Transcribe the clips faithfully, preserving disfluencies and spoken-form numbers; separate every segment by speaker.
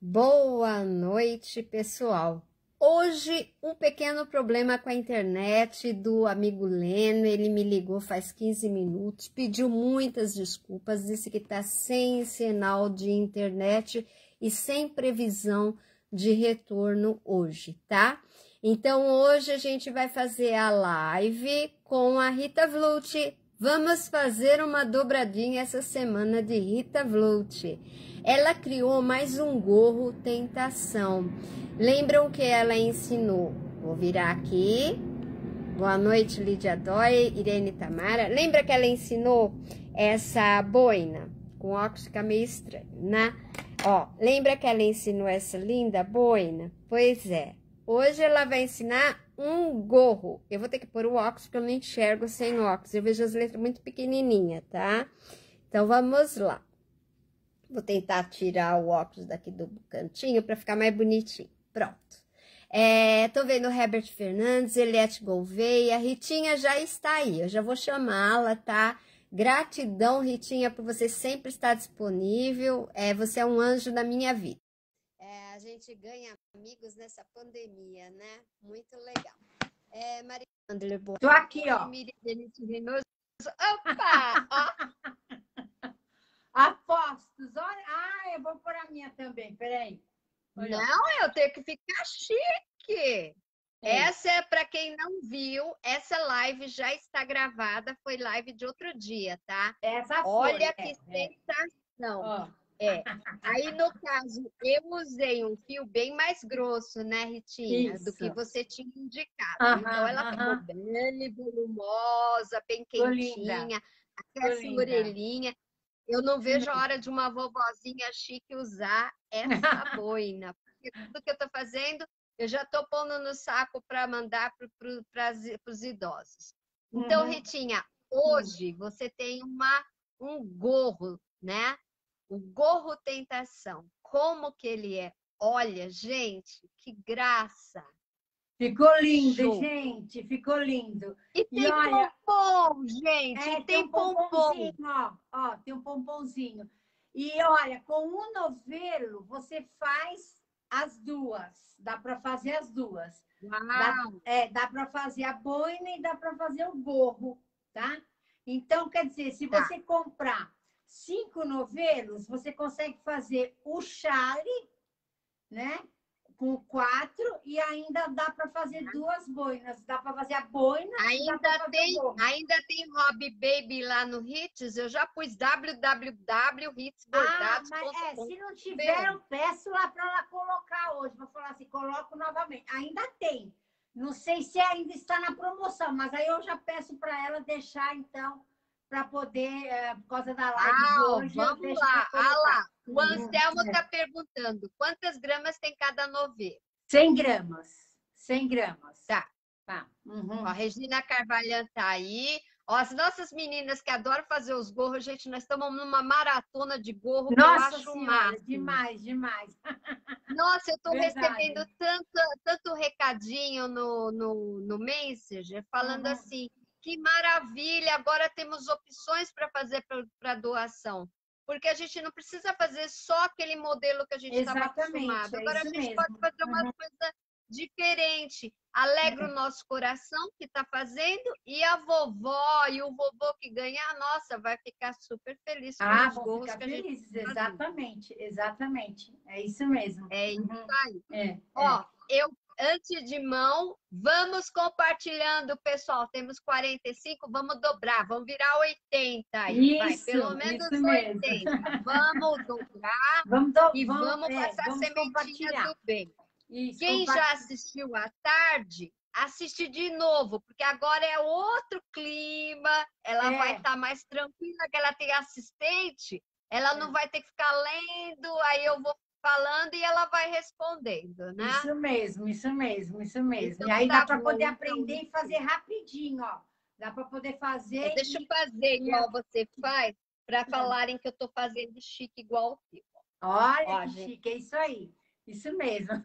Speaker 1: Boa noite, pessoal. Hoje, um pequeno problema com a internet do amigo Leno. Ele me ligou faz quinze minutos, pediu muitas desculpas, disse que está sem sinal de internet e sem previsão de retorno hoje, tá? Então, hoje a gente vai fazer a live com a Rita Vlut. Vamos fazer uma dobradinha essa semana de Rita Vlut. Ela criou mais um gorro tentação. Lembram que ela ensinou? Vou virar aqui. Boa noite, Lídia Dói, Irene Tamara. Lembra que ela ensinou essa boina? Com óculos fica meio estranho, né? Ó, lembra que ela ensinou essa linda boina? Pois é. Hoje ela vai ensinar um gorro. Eu vou ter que pôr o óculos porque eu não enxergo sem óculos. Eu vejo as letras muito pequenininhas, tá? Então, vamos lá. Vou tentar tirar o óculos daqui do cantinho para ficar mais bonitinho. Pronto. É, tô vendo o Herbert Fernandes, Eliette Gouveia. Ritinha já está aí. Eu já vou chamá-la, tá? Gratidão, Ritinha, por você sempre estar disponível. É, você é um anjo da minha vida. É, a gente ganha amigos nessa pandemia, né? Muito legal. É, Maria Andler, boa.
Speaker 2: Tô aqui, ó.
Speaker 1: Opa! Ó.
Speaker 2: Apostos, olha. Ah, eu vou pôr a minha também, peraí.
Speaker 1: Olha. Não, eu tenho que ficar chique. É. Essa é para quem não viu, essa live já está gravada, foi live de outro dia, tá?
Speaker 2: Essa foi.
Speaker 1: Olha
Speaker 2: é,
Speaker 1: que
Speaker 2: é.
Speaker 1: sensação.
Speaker 2: Ó.
Speaker 1: É. Aí, no caso, eu usei um fio bem mais grosso, né, Ritinha?
Speaker 2: Isso.
Speaker 1: Do que você tinha indicado.
Speaker 2: Aham,
Speaker 1: Então, ela ficou
Speaker 2: aham.
Speaker 1: bem volumosa, bem
Speaker 2: Ficou
Speaker 1: quentinha,
Speaker 2: linda.
Speaker 1: até essa
Speaker 2: linda.
Speaker 1: orelhinha. Eu não vejo a hora de uma vovozinha chique usar essa boina. Porque tudo que eu estou fazendo, eu já estou pondo no saco para mandar para os idosos. Então,
Speaker 2: Uhum.
Speaker 1: Ritinha, hoje você tem uma, um gorro, né? O gorro tentação. Como que ele é? Olha, gente, que graça!
Speaker 2: Ficou lindo,
Speaker 1: Show.
Speaker 2: Gente, ficou lindo.
Speaker 1: E tem
Speaker 2: e olha,
Speaker 1: pompom, gente,
Speaker 2: é,
Speaker 1: e tem,
Speaker 2: tem um
Speaker 1: pompom.
Speaker 2: pomponzinho, ó, ó, tem um pomponzinho. E olha, com um novelo você faz as duas, dá para fazer as duas.
Speaker 1: Uau.
Speaker 2: Dá, é, dá para fazer a boina e dá para fazer o gorro, tá? Então, quer dizer, se
Speaker 1: Tá.
Speaker 2: você comprar cinco novelos, você consegue fazer o chale, né? Com quatro, e ainda dá para fazer duas boinas. Dá para fazer a boina
Speaker 1: ainda
Speaker 2: e dá para fazer
Speaker 1: tem,
Speaker 2: o gorro.
Speaker 1: Ainda tem Hobby Baby lá no Hits, eu já pus w w w ponto hits bordados ponto com.
Speaker 2: Ah, mas é, se não tiver, eu peço lá para ela colocar hoje. Vou falar assim, coloco novamente. Ainda tem. Não sei se ainda está na promoção, mas aí eu já peço para ela deixar, então, para poder, é, por causa da live
Speaker 1: ah,
Speaker 2: de hoje.
Speaker 1: Vamos lá, ah lá. O Anselmo está
Speaker 2: é.
Speaker 1: perguntando, quantas gramas tem cada novelo?
Speaker 2: cem gramas. cem gramas.
Speaker 1: Tá.
Speaker 2: Tá. Uhum.
Speaker 1: Ó, a Regina Carvalhão tá aí. Ó, as nossas meninas que adoram fazer os gorros, gente, nós estamos numa maratona de gorro.
Speaker 2: Nossa
Speaker 1: que eu acho
Speaker 2: senhora,
Speaker 1: máximo.
Speaker 2: demais, demais.
Speaker 1: Nossa, eu estou
Speaker 2: Verdade.
Speaker 1: recebendo tanto, tanto recadinho no, no, no Messenger, falando
Speaker 2: Uhum.
Speaker 1: assim, que maravilha, agora temos opções para fazer para doação. Porque a gente não precisa fazer só aquele modelo que a gente estava acostumado.
Speaker 2: é
Speaker 1: Agora a
Speaker 2: isso
Speaker 1: gente
Speaker 2: mesmo.
Speaker 1: pode fazer uma
Speaker 2: Uhum.
Speaker 1: coisa diferente. Alegra
Speaker 2: É.
Speaker 1: o nosso coração que está fazendo, e a vovó e o vovô que ganhar, nossa, vai ficar super feliz com
Speaker 2: Ah,
Speaker 1: os
Speaker 2: vão
Speaker 1: gorros
Speaker 2: ficar
Speaker 1: que a gente
Speaker 2: felizes,
Speaker 1: tá
Speaker 2: exatamente, exatamente. É isso mesmo.
Speaker 1: É isso
Speaker 2: Uhum.
Speaker 1: aí.
Speaker 2: É,
Speaker 1: Ó,
Speaker 2: é.
Speaker 1: eu, antes de mão, vamos compartilhando, pessoal. Temos quarenta e cinco, vamos dobrar, vamos virar oitenta aí. Vai,
Speaker 2: Isso,
Speaker 1: pelo menos
Speaker 2: isso mesmo.
Speaker 1: oitenta. Vamos dobrar
Speaker 2: Vamos, do,
Speaker 1: e
Speaker 2: vamos,
Speaker 1: vamos
Speaker 2: é,
Speaker 1: passar a
Speaker 2: vamos
Speaker 1: sementinha
Speaker 2: compartilhar.
Speaker 1: do bem.
Speaker 2: Isso,
Speaker 1: Quem
Speaker 2: compartilha.
Speaker 1: já assistiu à tarde, assiste de novo, porque agora é outro clima, ela
Speaker 2: É.
Speaker 1: vai estar mais tranquila, que ela tem assistente, ela
Speaker 2: É.
Speaker 1: não vai ter que ficar lendo, aí eu vou falando e ela vai respondendo, né?
Speaker 2: Isso mesmo, isso mesmo, isso mesmo.
Speaker 1: Então,
Speaker 2: e aí
Speaker 1: tá
Speaker 2: dá para
Speaker 1: bom,
Speaker 2: poder
Speaker 1: então,
Speaker 2: aprender e fazer rapidinho, ó. Dá para poder fazer.
Speaker 1: É, deixa
Speaker 2: e...
Speaker 1: eu fazer igual
Speaker 2: e...
Speaker 1: você faz, para falarem que eu estou fazendo chique igual o Fio.
Speaker 2: Olha
Speaker 1: Ó,
Speaker 2: que
Speaker 1: gente.
Speaker 2: chique, é isso aí. Isso mesmo.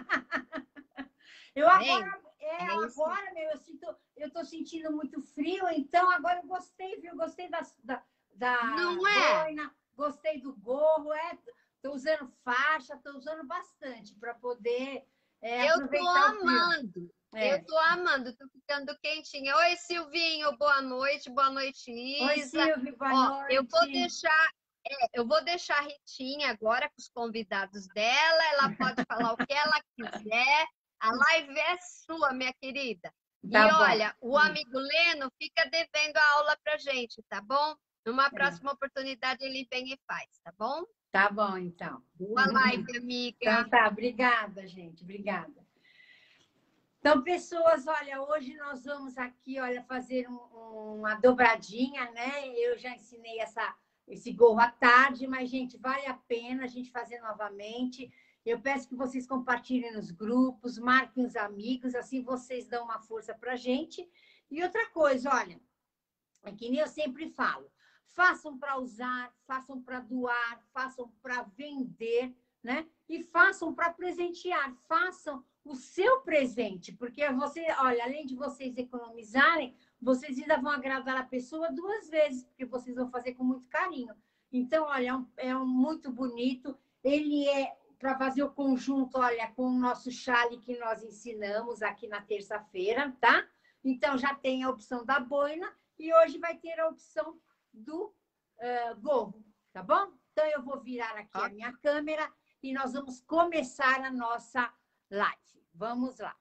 Speaker 2: eu agora, é,
Speaker 1: é
Speaker 2: agora, meu, eu sinto, eu tô sentindo muito frio, então agora eu gostei, viu? Gostei da, da, da
Speaker 1: Não é?
Speaker 2: boina, gostei do gorro, é. Tô usando faixa, tô usando bastante para poder é,
Speaker 1: Eu tô
Speaker 2: aproveitar o frio.
Speaker 1: amando.
Speaker 2: É.
Speaker 1: Eu tô amando, tô ficando quentinha. Oi, Silvinho, boa noite, boa noite,
Speaker 2: Oi,
Speaker 1: Isa.
Speaker 2: Silvio, boa
Speaker 1: Ó, eu vou
Speaker 2: noite.
Speaker 1: deixar, é, eu vou deixar a Ritinha agora com os convidados dela. Ela pode falar o que ela quiser. A live é sua, minha querida.
Speaker 2: Tá
Speaker 1: E
Speaker 2: bom.
Speaker 1: olha, o amigo Leno fica devendo a aula pra gente, tá bom? Numa próxima oportunidade ele vem e faz, tá bom?
Speaker 2: Tá bom, então.
Speaker 1: Boa live, amiga.
Speaker 2: Então tá, obrigada, gente, obrigada. Então, pessoas, olha, hoje nós vamos aqui, olha, fazer um, uma dobradinha, né? Eu já ensinei essa, esse gorro à tarde, mas, gente, vale a pena a gente fazer novamente. Eu peço que vocês compartilhem nos grupos, marquem os amigos, assim vocês dão uma força pra gente. E outra coisa, olha, é que nem eu sempre falo, façam para usar, façam para doar, façam para vender, né? E façam para presentear, façam o seu presente, porque você, olha, além de vocês economizarem, vocês ainda vão agradar a pessoa duas vezes, porque vocês vão fazer com muito carinho. Então, olha, é um, é um muito bonito. Ele é para fazer o conjunto, olha, com o nosso chale que nós ensinamos aqui na terça-feira, tá? Então, já tem a opção da boina e hoje vai ter a opção do uh, gorro, tá bom? Então, eu vou virar aqui a minha câmera e nós vamos começar a nossa live. Vamos lá.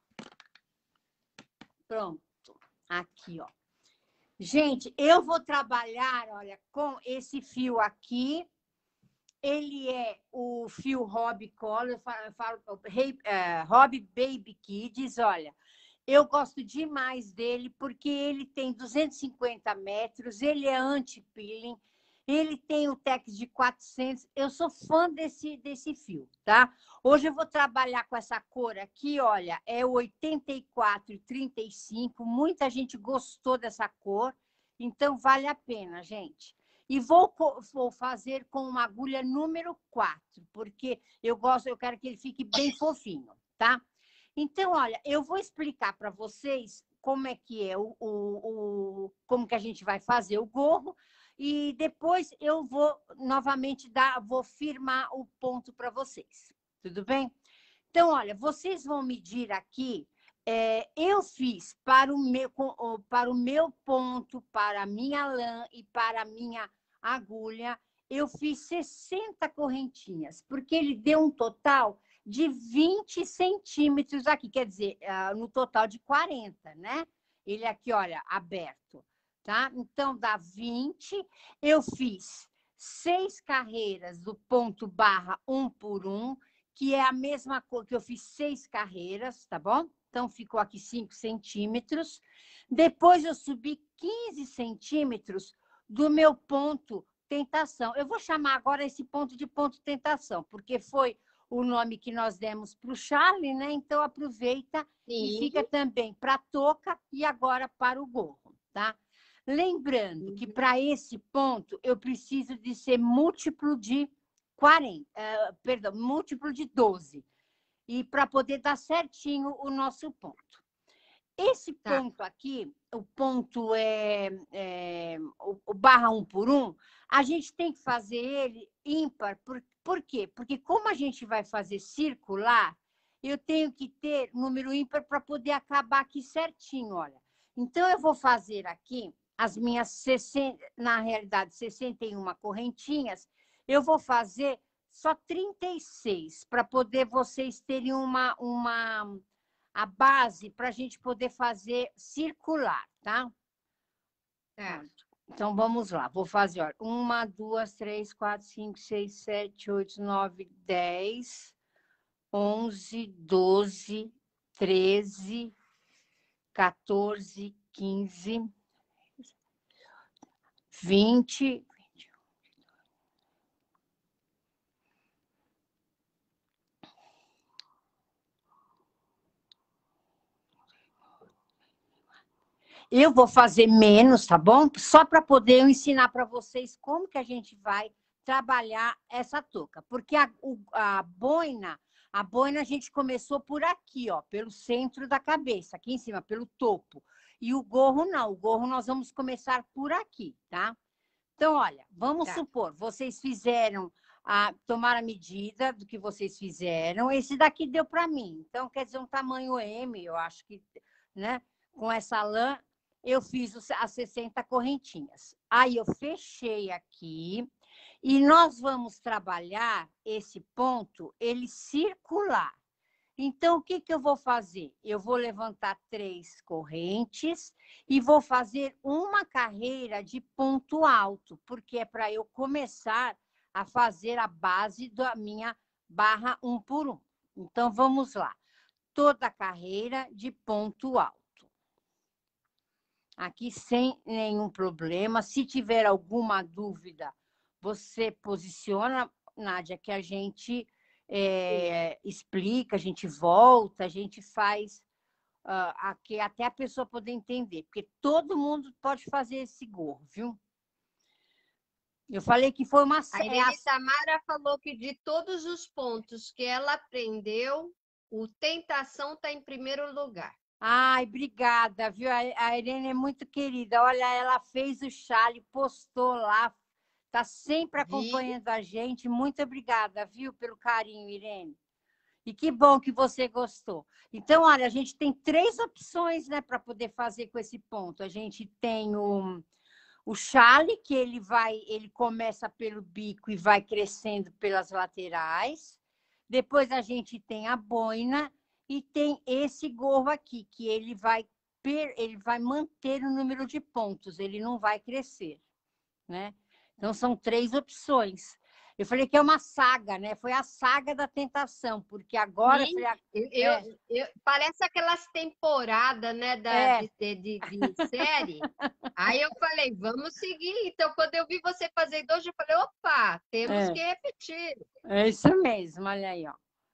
Speaker 2: Pronto. Aqui, ó. Gente, eu vou trabalhar, olha, com esse fio aqui. Ele é o fio Hobby Color, eu falo, eu falo uh, Hobby Baby Kids, olha. Eu gosto demais dele porque ele tem duzentos e cinquenta metros, ele é anti-peeling, ele tem o Tex de quatrocentos. Eu sou fã desse, desse fio, tá? Hoje eu vou trabalhar com essa cor aqui, olha, é o oitenta e quatro e trinta e cinco. Muita gente gostou dessa cor, então vale a pena, gente. E vou, vou fazer com uma agulha número quatro, porque eu gosto, eu quero que ele fique bem fofinho, tá? Então, olha, eu vou explicar para vocês como é que é o, o, o como que a gente vai fazer o gorro e depois eu vou novamente dar, vou firmar o ponto para vocês. Tudo bem? Então, olha, vocês vão medir aqui. É, eu fiz para o meu para o meu ponto, para a minha lã e para a minha agulha, eu fiz sessenta correntinhas, porque ele deu um total de vinte centímetros aqui, quer dizer, no total de quarenta, né? Ele aqui, olha, aberto, tá? Então, dá vinte. Eu fiz seis carreiras do ponto barra um por um, que é a mesma cor que eu fiz seis carreiras, tá bom? Então, ficou aqui cinco centímetros. Depois, eu subi quinze centímetros do meu ponto tentação. Eu vou chamar agora esse ponto de ponto tentação, porque foi o nome que nós demos para o Charlie, né? Então, aproveita Sim. e fica também para a touca e agora para o gorro, tá? Lembrando uhum. que para esse ponto eu preciso de ser múltiplo de quarenta, uh, perdão, múltiplo de doze, e para poder dar certinho o nosso ponto. Esse tá. ponto aqui, o ponto é, é o, o barra um por um, a gente tem que fazer ele ímpar. Por, por quê? Porque como a gente vai fazer circular, eu tenho que ter número ímpar para poder acabar aqui certinho, olha. Então, eu vou fazer aqui as minhas, sessenta, na realidade, sessenta e uma correntinhas, eu vou fazer só trinta e seis, para poder vocês terem uma... uma a base para a gente poder fazer circular, tá? É. Então, vamos lá. Vou fazer, ó, uma, duas, três, quatro, cinco, seis, sete, oito, nove, dez, onze, doze, treze, quatorze, quinze, vinte... Eu vou fazer menos, tá bom? Só para poder eu ensinar para vocês como que a gente vai trabalhar essa touca. Porque a, a boina, a boina a gente começou por aqui, ó, pelo centro da cabeça, aqui em cima, pelo topo. E o gorro não, o gorro nós vamos começar por aqui, tá? Então, olha, vamos tá. supor, vocês fizeram a tomar a medida do que vocês fizeram. Esse daqui deu para mim. Então, quer dizer, um tamanho M, eu acho que, né? Com essa lã, eu fiz as sessenta correntinhas. Aí eu fechei aqui e nós vamos trabalhar esse ponto, ele circular. Então, o que, que eu vou fazer? Eu vou levantar três correntes e vou fazer uma carreira de ponto alto, porque é para eu começar a fazer a base da minha barra um por um. Então, vamos lá. Toda a carreira de ponto alto. Aqui sem nenhum problema. Se tiver alguma dúvida, você posiciona, Nádia, que a gente é, explica, a gente volta, a gente faz uh, aqui até a pessoa poder entender, porque todo mundo pode fazer esse gorro, viu? Eu falei que foi uma...
Speaker 1: A Irene Tamara falou que de todos os pontos que ela aprendeu, o tentação está em primeiro lugar.
Speaker 2: Ai, obrigada, viu? A Irene é muito querida. Olha, ela fez o chale, postou lá, está sempre acompanhando Vi? a gente. Muito obrigada, viu, pelo carinho, Irene. E que bom que você gostou. Então, olha, a gente tem três opções, né, para poder fazer com esse ponto. A gente tem o, o chale, que ele vai, ele começa pelo bico e vai crescendo pelas laterais. Depois a gente tem a boina e tem esse gorro aqui, que ele vai, per, ele vai manter o número de pontos, ele não vai crescer, né? Então, são três opções. Eu falei que é uma saga, né? Foi a saga da tentação, porque agora...
Speaker 1: Sim,
Speaker 2: eu falei,
Speaker 1: eu,
Speaker 2: é.
Speaker 1: eu, parece aquelas temporadas, né, da,
Speaker 2: É.
Speaker 1: de, de, de série. Aí eu falei, vamos seguir. Então, quando eu vi você fazer dois, eu falei, opa, temos
Speaker 2: é.
Speaker 1: que repetir.
Speaker 2: É isso mesmo, olha aí, ó.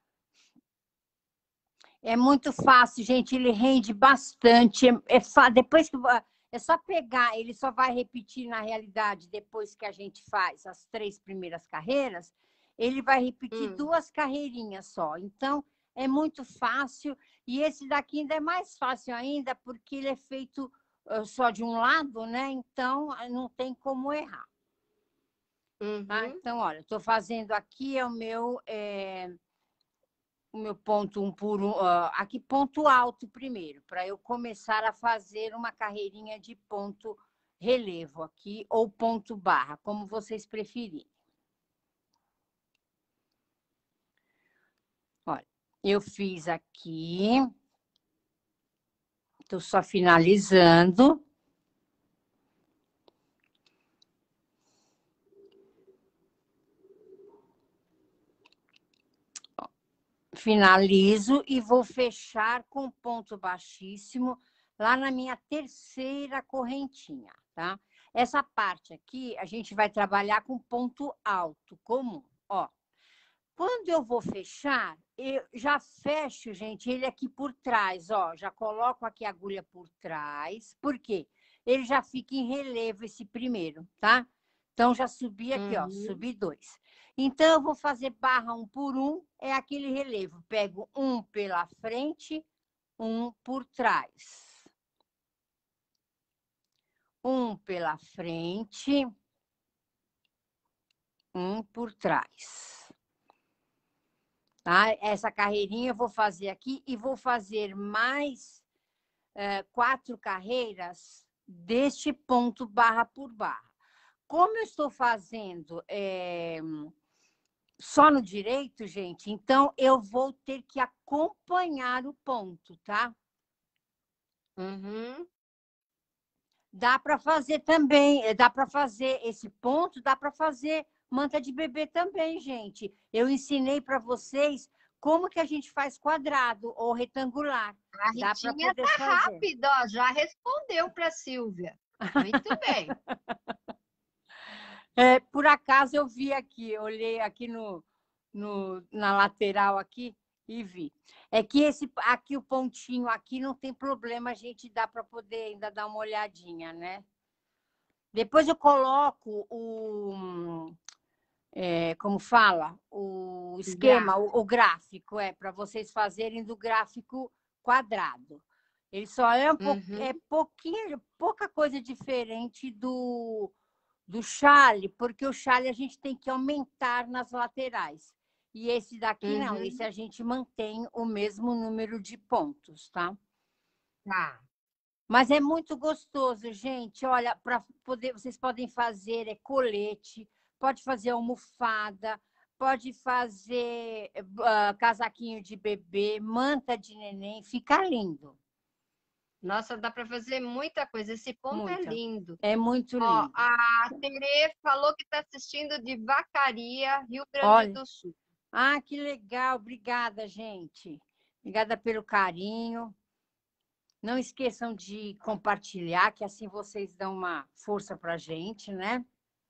Speaker 2: É muito fácil, gente, ele rende bastante. É, é, depois que... É só pegar, ele só vai repetir na realidade, depois que a gente faz as três primeiras carreiras, ele vai repetir hum. duas carreirinhas só. Então, é muito fácil. E esse daqui ainda é mais fácil ainda, porque ele é feito só de um lado, né? Então, não tem como errar.
Speaker 1: Uhum.
Speaker 2: Tá? Então, olha, estou fazendo aqui é o meu... É... o meu ponto um por um, uh, aqui ponto alto primeiro, para eu começar a fazer uma carreirinha de ponto relevo aqui, ou ponto barra, como vocês preferirem. Olha, eu fiz aqui, estou só finalizando. Finalizo e vou fechar com ponto baixíssimo lá na minha terceira correntinha, tá? Essa parte aqui, a gente vai trabalhar com ponto alto, comum, ó. Quando eu vou fechar, eu já fecho, gente, ele aqui por trás, ó. Já coloco aqui a agulha por trás, por quê? Ele já fica em relevo esse primeiro, tá? Então, já subi aqui, uhum. ó, subi dois. Então, eu vou fazer barra um por um, é aquele relevo. Pego um pela frente, um por trás. Um pela frente, um por trás. Tá? Essa carreirinha eu vou fazer aqui e vou fazer mais é, quatro carreiras deste ponto barra por barra. Como eu estou fazendo... É, só no direito, gente, então eu vou ter que acompanhar o ponto, tá?
Speaker 1: Uhum.
Speaker 2: Dá para fazer também, dá para fazer esse ponto, dá para fazer manta de bebê também, gente. Eu ensinei para vocês como que a gente faz quadrado ou retangular.
Speaker 1: A Ritinha tá rápida, ó, já respondeu para a Silvia. Muito bem.
Speaker 2: É, por acaso eu vi aqui, olhei aqui no, no, na lateral aqui e vi. É que esse aqui, o pontinho aqui, não tem problema, a gente dá para poder ainda dar uma olhadinha, né? Depois eu coloco o... É, como fala? O esquema, o, o gráfico, é para vocês fazerem do gráfico quadrado. Ele só é um pouco, uhum. é pouquinho, pouca coisa diferente do... do chale, porque o chale a gente tem que aumentar nas laterais. E esse daqui não,
Speaker 1: Uhum.
Speaker 2: esse a gente mantém o mesmo número de pontos, tá?
Speaker 1: Tá.
Speaker 2: Mas é muito gostoso, gente. Olha, para poder, vocês podem fazer é colete, pode fazer almofada, pode fazer uh, casaquinho de bebê, manta de neném, fica lindo.
Speaker 1: Nossa, dá para fazer muita coisa. Esse ponto é
Speaker 2: Muita.
Speaker 1: lindo.
Speaker 2: É muito
Speaker 1: Ó,
Speaker 2: lindo.
Speaker 1: a Tere falou que está assistindo de Vacaria, Rio Grande
Speaker 2: Olha.
Speaker 1: do Sul.
Speaker 2: Ah, que legal. Obrigada, gente. Obrigada pelo carinho. Não esqueçam de compartilhar, que assim vocês dão uma força para a gente, né?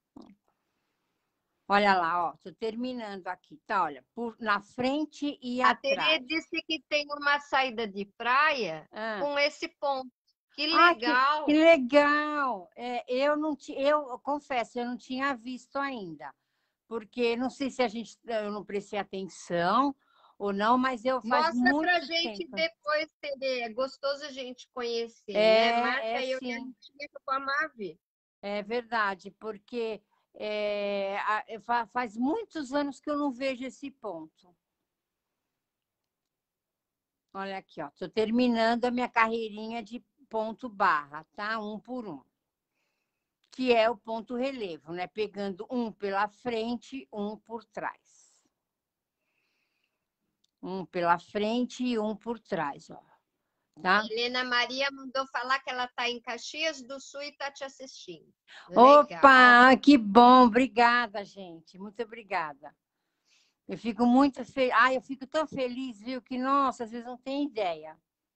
Speaker 2: Olha lá, ó, tô terminando aqui, tá? Olha, por, na frente e
Speaker 1: A
Speaker 2: atrás.
Speaker 1: Tere disse que tem uma saída de praia
Speaker 2: Ah.
Speaker 1: com esse ponto. Que
Speaker 2: Ah, que,
Speaker 1: legal!
Speaker 2: que legal! É, eu não ti, eu, eu confesso, eu não tinha visto ainda, porque não sei se a gente, eu não prestei atenção ou não, mas eu faz
Speaker 1: Mostra pra
Speaker 2: muito
Speaker 1: gente
Speaker 2: tempo.
Speaker 1: depois, Tere. É gostoso a gente conhecer, né?
Speaker 2: É,
Speaker 1: Marca
Speaker 2: é
Speaker 1: eu e a
Speaker 2: sim,
Speaker 1: gente com a Mavi.
Speaker 2: é verdade, porque é, a- fa- faz muitos anos que eu não vejo esse ponto. Olha aqui, ó, tô terminando a minha carreirinha de ponto barra, tá? Um por um. Que é o ponto relevo, né? Pegando um pela frente, um por trás. Um pela frente e um por trás, ó. Tá?
Speaker 1: Helena Maria mandou falar que ela está em Caxias do Sul e está te assistindo. Legal.
Speaker 2: Opa, que bom, obrigada, gente. Muito obrigada. Eu fico muito feliz. Ah, eu fico tão feliz, viu? Que, nossa, às vezes não tem ideia.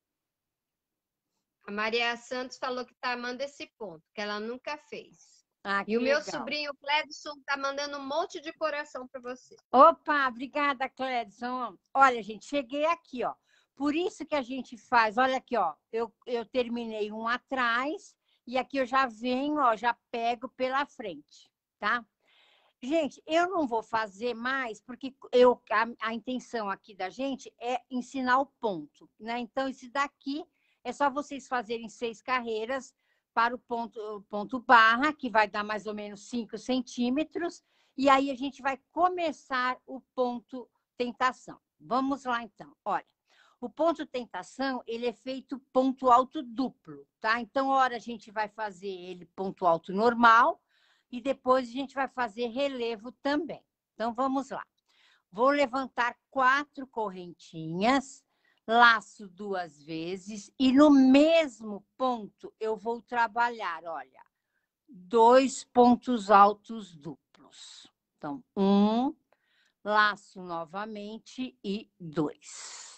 Speaker 1: A Maria Santos falou que está amando esse ponto, que ela nunca fez.
Speaker 2: Ah, que
Speaker 1: E o meu
Speaker 2: legal.
Speaker 1: sobrinho Cledson está mandando um monte de coração para você.
Speaker 2: Opa, obrigada, Cledson. Olha, gente, cheguei aqui, ó. Por isso que a gente faz, olha aqui, ó. Eu, eu terminei um atrás e aqui eu já venho, ó, já pego pela frente, tá? Gente, eu não vou fazer mais, porque eu, a, a intenção aqui da gente é ensinar o ponto, né? Então, esse daqui é só vocês fazerem seis carreiras para o ponto, o ponto barra, que vai dar mais ou menos cinco centímetros, e aí a gente vai começar o ponto tentação. Vamos lá, então. Olha, o ponto tentação, ele é feito ponto alto duplo, tá? Então, hora a gente vai fazer ele ponto alto normal, e depois a gente vai fazer relevo também. Então, vamos lá. Vou levantar quatro correntinhas, laço duas vezes, e no mesmo ponto eu vou trabalhar, olha, dois pontos altos duplos. Então, um, laço novamente e dois.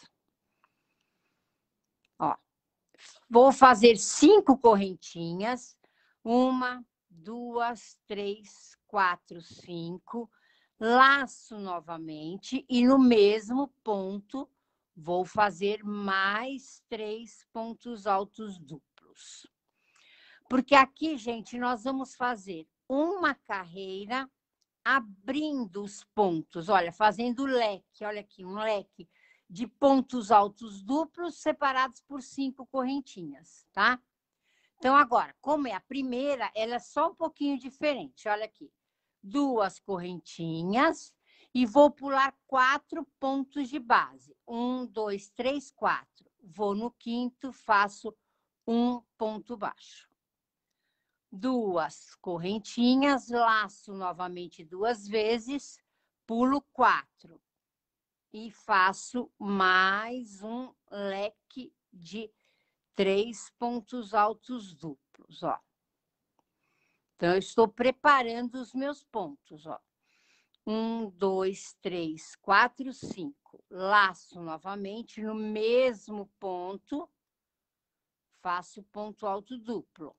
Speaker 2: Ó, vou fazer cinco correntinhas, uma, duas, três, quatro, cinco, laço novamente e no mesmo ponto vou fazer mais três pontos altos duplos. Porque aqui, gente, nós vamos fazer uma carreira abrindo os pontos, olha, fazendo leque, olha aqui, um leque de pontos altos duplos separados por cinco correntinhas, tá? Então, agora, como é a primeira, ela é só um pouquinho diferente. Olha aqui. Duas correntinhas e vou pular quatro pontos de base. Um, dois, três, quatro. Vou no quinto, faço um ponto baixo. Duas correntinhas, laço novamente duas vezes, pulo quatro. E faço mais um leque de três pontos altos duplos, ó. Então, eu estou preparando os meus pontos, ó. Um, dois, três, quatro, cinco. Laço novamente no mesmo ponto, faço ponto alto duplo.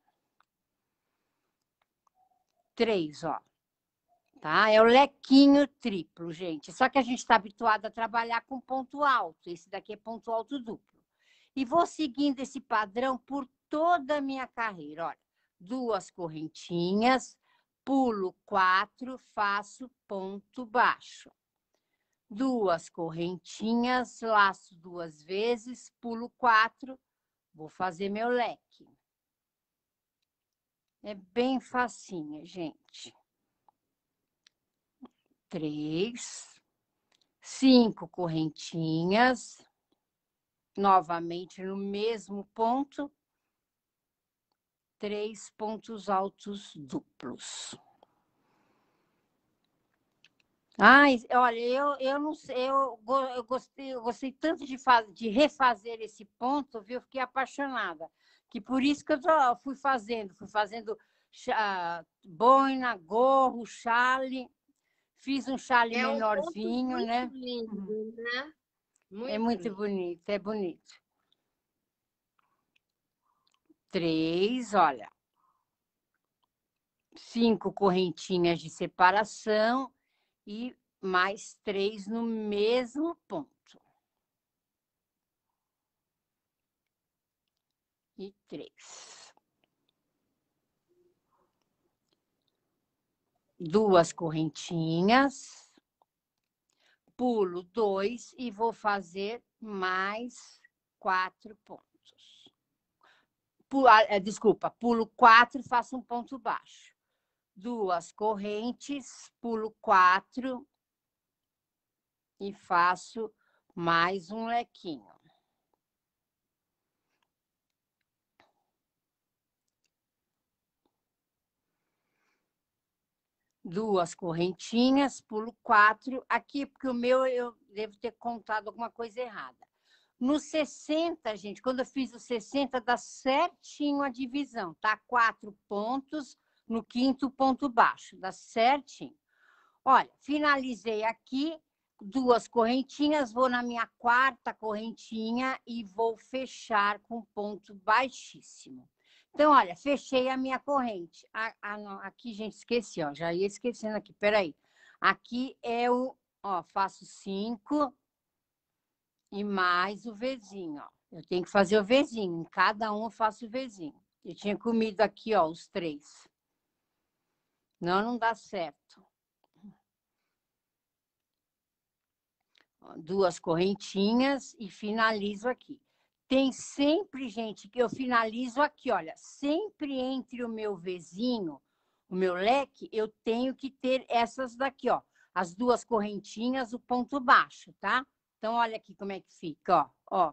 Speaker 2: Três, ó. Tá? É o lequinho triplo, gente. Só que a gente está habituado a trabalhar com ponto alto. Esse daqui é ponto alto duplo. E vou seguindo esse padrão por toda a minha carreira. Olha, duas correntinhas, pulo quatro, faço ponto baixo. Duas correntinhas, laço duas vezes, pulo quatro, vou fazer meu leque.
Speaker 3: É bem facinho, gente. Três, cinco correntinhas, novamente no mesmo ponto, três pontos altos duplos. Ai, olha, eu, eu não sei, eu, eu, gostei, eu gostei tanto de, faz, de refazer esse ponto, viu? Eu fiquei apaixonada. Que por isso que eu tô, fui fazendo, fui fazendo uh, boina, gorro, chale, fiz um chale
Speaker 1: é
Speaker 3: menorzinho,
Speaker 1: um ponto
Speaker 3: né?
Speaker 1: muito lindo, né? Muito
Speaker 3: é muito
Speaker 1: lindo.
Speaker 3: bonito, é bonito. Três, olha. Cinco correntinhas de separação e mais três no mesmo ponto. E três. Duas correntinhas, pulo dois e vou fazer mais quatro pontos. Pulo, desculpa, pulo quatro e faço um ponto baixo. Duas correntes, pulo quatro e faço mais um lequinho. Duas correntinhas, pulo quatro. Aqui, porque o meu eu devo ter contado alguma coisa errada. No sessenta, gente, quando eu fiz o sessenta, dá certinho a divisão, tá? Quatro pontos no quinto ponto baixo, dá certinho. Olha, finalizei aqui, duas correntinhas, vou na minha quarta correntinha e vou fechar com ponto baixíssimo. Então, olha, fechei a minha corrente. Ah, ah, não, aqui, gente, esqueci, ó, já ia esquecendo aqui, peraí. Aqui é o, ó, faço cinco e mais o Vzinho, ó. Eu tenho que fazer o Vzinho, em cada um eu faço o Vzinho. Eu tinha comido aqui, ó, os três. Não, não dá certo. Duas correntinhas e finalizo aqui. Tem sempre, gente, que eu finalizo aqui, olha, sempre entre o meu Vzinho, o meu leque, eu tenho que ter essas daqui, ó, as duas correntinhas, o ponto baixo, tá? Então, olha aqui como é que fica, ó, ó.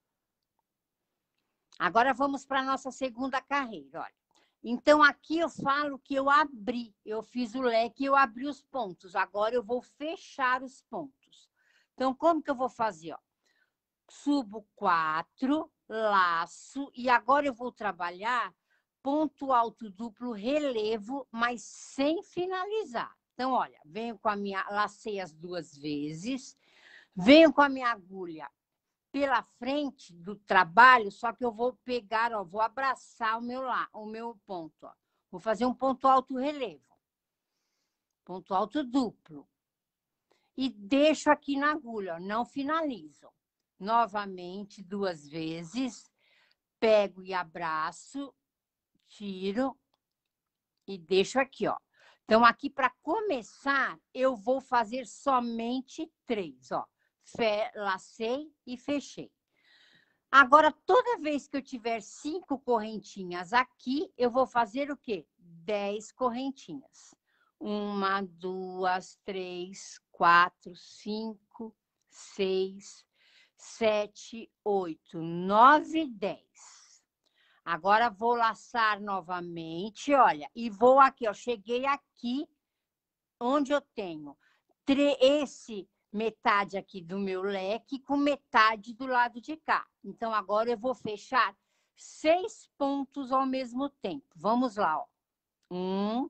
Speaker 3: Agora vamos para a nossa segunda carreira, olha. Então, aqui eu falo que eu abri, eu fiz o leque e eu abri os pontos. Agora eu vou fechar os pontos. Então, como que eu vou fazer? Ó? Subo quatro, laço, e agora eu vou trabalhar ponto alto duplo relevo, mas sem finalizar. Então, olha, venho com a minha, lacei as duas vezes, venho com a minha agulha pela frente do trabalho, só que eu vou pegar, ó, vou abraçar o meu, lá, o meu ponto. Ó. Vou fazer um ponto alto relevo, ponto alto duplo. E deixo aqui na agulha, ó, não finalizo. Novamente, duas vezes, pego e abraço, tiro e deixo aqui, ó. Então, aqui, para começar, eu vou fazer somente três, ó. Fe, lacei e fechei. Agora, toda vez que eu tiver cinco correntinhas aqui, eu vou fazer o quê? Dez correntinhas. Uma, duas, três, quatro, cinco, seis, sete, oito, nove, dez. Agora, vou laçar novamente, olha, e vou aqui, ó. Cheguei aqui, onde eu tenho esse... metade aqui do meu leque com metade do lado de cá. Então, agora eu vou fechar seis pontos ao mesmo tempo. Vamos lá, ó. Um.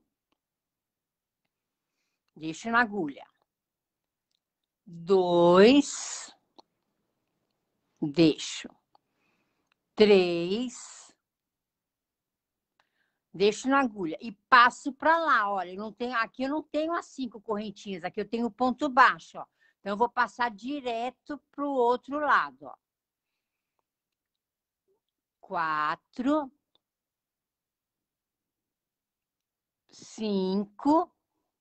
Speaker 3: Deixo na agulha. Dois. Deixo. Três. Deixo na agulha. E passo para lá, olha. Eu não tenho, aqui eu não tenho as cinco correntinhas. Aqui eu tenho ponto baixo, ó. Então, eu vou passar direto para o outro lado, ó. Quatro, cinco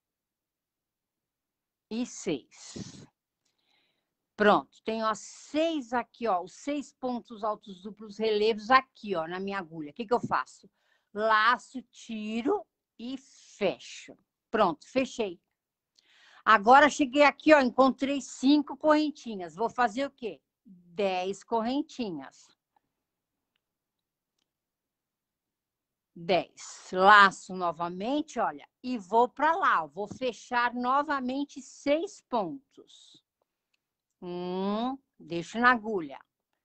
Speaker 3: e seis. Pronto, tenho as seis aqui, ó, os seis pontos altos duplos relevos aqui, ó, na minha agulha. O que que eu faço? laço, tiro e fecho. Pronto, fechei. Agora cheguei aqui, ó, encontrei cinco correntinhas. Vou fazer o quê? Dez correntinhas. Dez. Laço novamente, olha, e vou para lá. Vou fechar novamente seis pontos. Um, deixo na agulha.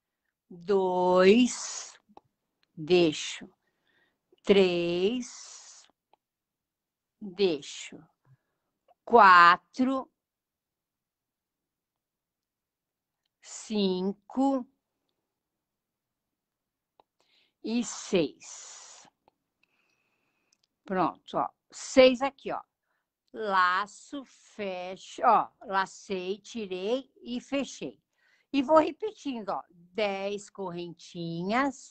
Speaker 3: Dois, deixo. Três, deixo. Quatro, cinco e seis. Pronto, ó. Seis aqui, ó. Laço, fecho, ó. Lacei, tirei e fechei. E vou repetindo, ó. Dez correntinhas.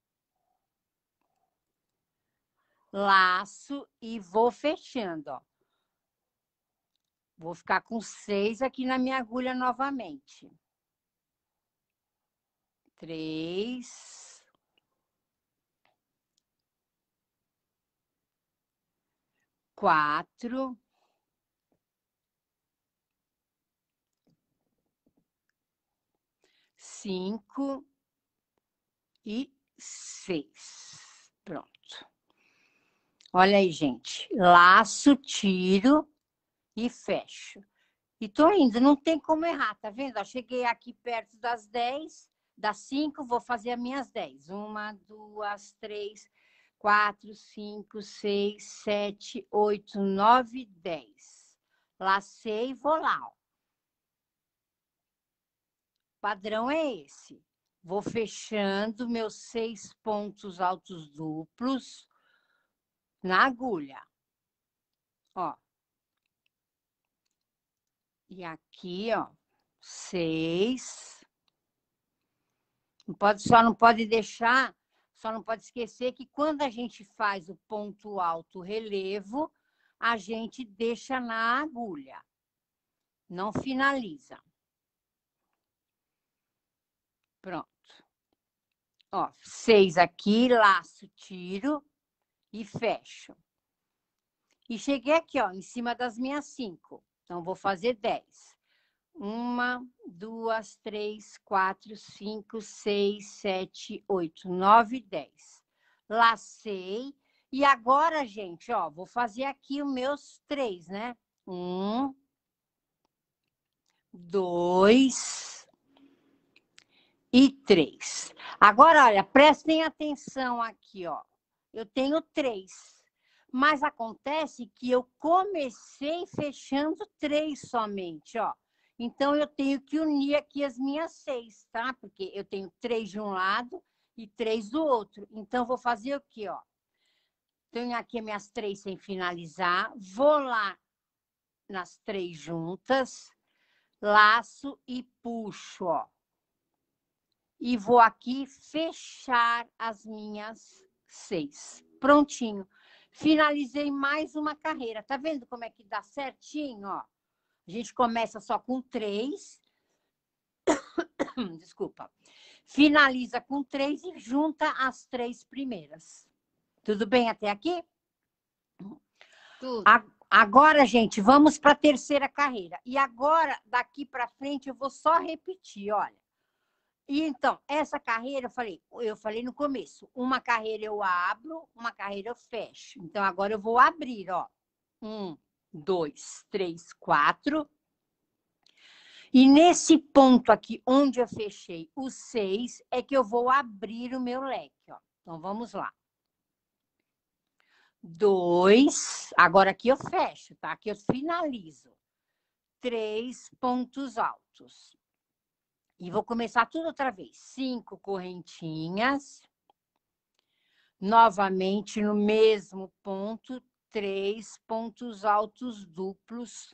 Speaker 3: Laço e vou fechando, ó. Vou ficar com seis aqui na minha agulha novamente. Três. Quatro. Cinco. E seis. Pronto. Olha aí, gente. Laço, tiro e fecho. E tô indo, não tem como errar, tá vendo? Eu cheguei aqui perto das dez, das cinco, vou fazer as minhas dez. Uma, duas, três, quatro, cinco, seis, sete, oito, nove, dez. Lacei e vou lá, ó. O padrão é esse. Vou fechando meus seis pontos altos duplos na agulha. Ó. E aqui, ó, seis. Não pode, só não pode deixar, só não pode esquecer que quando a gente faz o ponto alto relevo, a gente deixa na agulha. Não finaliza. Pronto. Ó, seis aqui, laço, tiro e fecho. E cheguei aqui, ó, em cima das minhas cinco. Então, vou fazer dez. Uma, duas, três, quatro, cinco, seis, sete, oito, nove, dez. Lacei. E agora, gente, ó, vou fazer aqui os meus três, né? Um, dois e três. Agora, olha, prestem atenção aqui, ó. Eu tenho três. Mas acontece que eu comecei fechando três somente, ó. Então, eu tenho que unir aqui as minhas seis, tá? Porque eu tenho três de um lado e três do outro. Então, vou fazer o quê, ó? Tenho aqui minhas três sem finalizar. Vou lá nas três juntas, laço e puxo, ó. E vou aqui fechar as minhas seis. Prontinho. Finalizei mais uma carreira. Tá vendo como é que dá certinho, ó? A gente começa só com três. Desculpa. Finaliza com três e junta as três primeiras. Tudo bem até aqui?
Speaker 1: Tudo.
Speaker 3: Agora, gente, vamos para a terceira carreira. E agora, daqui para frente, eu vou só repetir, olha. E então, essa carreira, eu falei, eu falei no começo, uma carreira eu abro, uma carreira eu fecho. Então, agora eu vou abrir, ó. Um, dois, três, quatro. E nesse ponto aqui, onde eu fechei os seis, é que eu vou abrir o meu leque, ó. Então, vamos lá. Dois, agora aqui eu fecho, tá? Aqui eu finalizo. Três pontos altos. E vou começar tudo outra vez. Cinco correntinhas. Novamente no mesmo ponto, três pontos altos duplos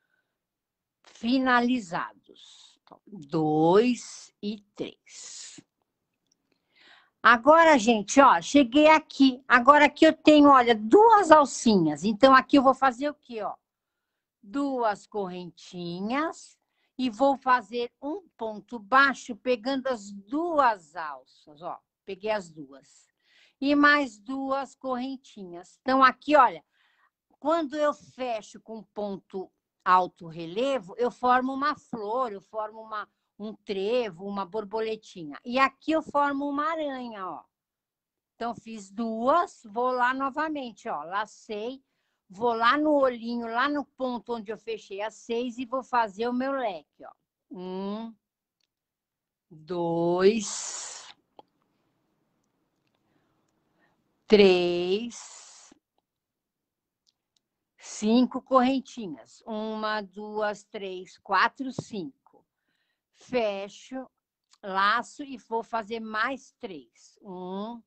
Speaker 3: finalizados. Dois e três. Agora, gente, ó, cheguei aqui. Agora aqui eu tenho, olha, duas alcinhas. Então, aqui eu vou fazer o quê, ó? Duas correntinhas e vou fazer um ponto baixo pegando as duas alças, ó. Peguei as duas. e mais duas correntinhas. Então, aqui, olha, quando eu fecho com ponto alto relevo, eu formo uma flor, eu formo uma, um trevo, uma borboletinha. E aqui eu formo uma aranha, ó. Então, fiz duas, vou lá novamente, ó, lacei, vou lá no olhinho, lá no ponto onde eu fechei as seis e vou fazer o meu leque, ó. Um, dois, três, cinco correntinhas. Uma, duas, três, quatro, cinco. Fecho, laço e vou fazer mais três. Um,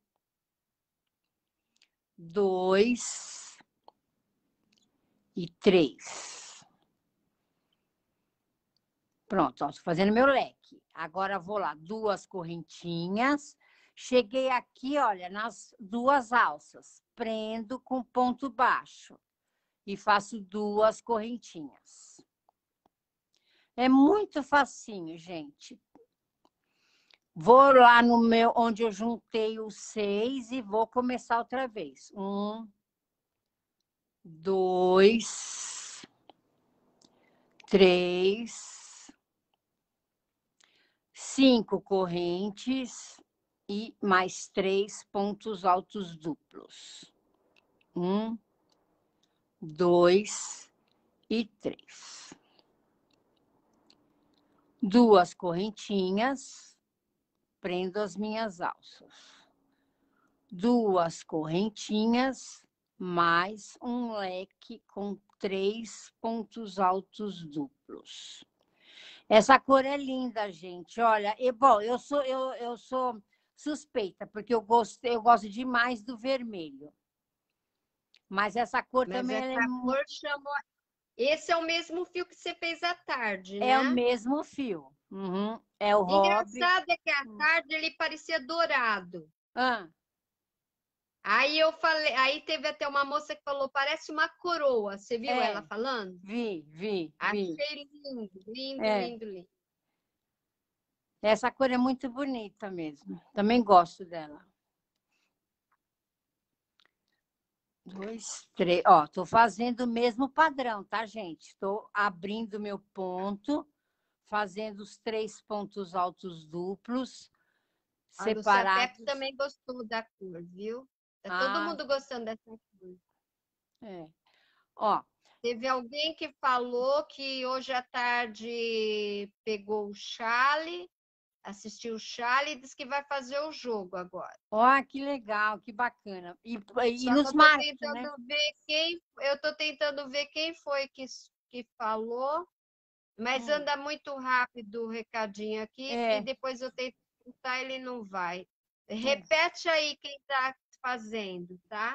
Speaker 3: dois e três. Pronto, estou fazendo meu leque. Agora vou lá, duas correntinhas. Cheguei aqui, olha, nas duas alças. Prendo com ponto baixo e faço duas correntinhas. É muito facinho, gente. Vou lá no meu, onde eu juntei os seis e vou começar outra vez. Um, dois, três, cinco correntes e mais três pontos altos duplos. Um, dois e três. Duas correntinhas, prendo as minhas alças. Duas correntinhas, mais um leque com três pontos altos duplos. Essa cor é linda, gente. Olha, e, bom, eu sou, eu, eu sou suspeita, porque eu gosto, eu gosto demais do vermelho. Mas essa cor
Speaker 1: Mas
Speaker 3: também
Speaker 1: essa
Speaker 3: é,
Speaker 1: cor chamou... Esse é o mesmo fio que você fez à tarde, né?
Speaker 3: é o mesmo fio. Uhum. É o hobby.
Speaker 1: Engraçado é que à tarde ele parecia dourado.
Speaker 3: Ah,
Speaker 1: Aí eu falei, aí teve até uma moça que falou, parece uma coroa. Você viu
Speaker 3: é,
Speaker 1: ela falando?
Speaker 3: vi, vi, vi.
Speaker 1: Achei lindo, lindo,
Speaker 3: É.
Speaker 1: lindo, lindo.
Speaker 3: Essa cor é muito bonita mesmo. Também gosto dela. Dois, três. Ó, tô fazendo o mesmo padrão, tá, gente? Estou abrindo meu ponto, fazendo os três pontos altos duplos,
Speaker 1: A Lúcia
Speaker 3: separados.
Speaker 1: Pepe também gostou da cor, viu? Tá
Speaker 3: Ah,
Speaker 1: todo mundo gostando dessa cor.
Speaker 3: é. Ó,
Speaker 1: Teve alguém que falou que hoje à tarde pegou o chale, assistiu o chale e disse que vai fazer o jogo agora.
Speaker 3: ó, que legal, que bacana. E, e
Speaker 1: Só que
Speaker 3: nos
Speaker 1: eu tô
Speaker 3: marque,
Speaker 1: tentando
Speaker 3: né?
Speaker 1: ver quem, eu tô tentando ver quem foi que, que falou, mas
Speaker 3: Hum.
Speaker 1: anda muito rápido o recadinho aqui
Speaker 3: É.
Speaker 1: e depois eu tento escutar, ele não vai. Repete aí quem tá fazendo, tá?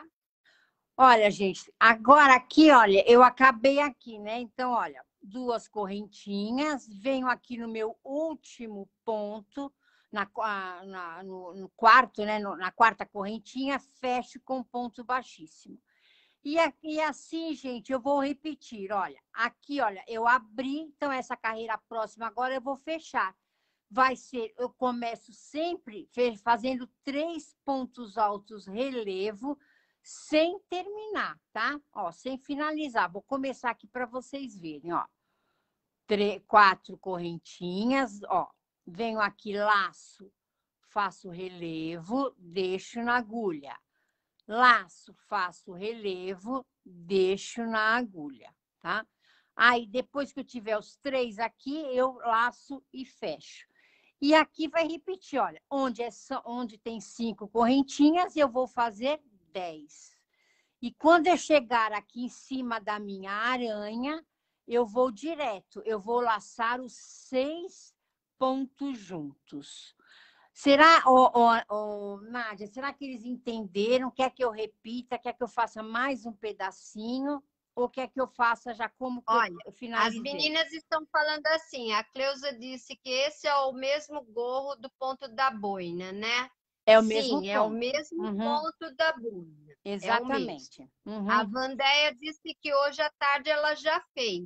Speaker 3: Olha, gente, agora aqui, olha, eu acabei aqui, né? Então, olha, duas correntinhas, venho aqui no meu último ponto, na, na, no, no quarto, né? No, na quarta correntinha, fecho com ponto baixíssimo. E, aqui, assim, gente, eu vou repetir, olha, aqui, olha, eu abri, então essa carreira próxima agora eu vou fechar. Vai ser, eu começo sempre fazendo três pontos altos relevo, sem terminar, tá? Ó, sem finalizar. Vou começar aqui para vocês verem, ó. Três, quatro correntinhas, ó. Venho aqui, laço, faço relevo, deixo na agulha. Laço, faço relevo, deixo na agulha, tá? Aí, depois que eu tiver os três aqui, eu laço e fecho. E aqui vai repetir, olha, onde, é, onde tem cinco correntinhas, eu vou fazer dez. E quando eu chegar aqui em cima da minha aranha, eu vou direto, eu vou laçar os seis pontos juntos. Será, oh, oh, oh, Nádia, será que eles entenderam? Quer que eu repita? Quer que eu faça mais um pedacinho? Ou quer que eu faça já como que
Speaker 1: Olha,
Speaker 3: eu finalizei?
Speaker 1: As meninas estão falando assim, a Cleusa disse que esse é o mesmo gorro do ponto da boina, né?
Speaker 3: É o
Speaker 1: Sim,
Speaker 3: mesmo
Speaker 1: é o
Speaker 3: ponto.
Speaker 1: mesmo
Speaker 3: Uhum.
Speaker 1: ponto da boina.
Speaker 3: Exatamente.
Speaker 1: É o mesmo.
Speaker 3: Uhum.
Speaker 1: A Vandéia disse que hoje à tarde ela já fez.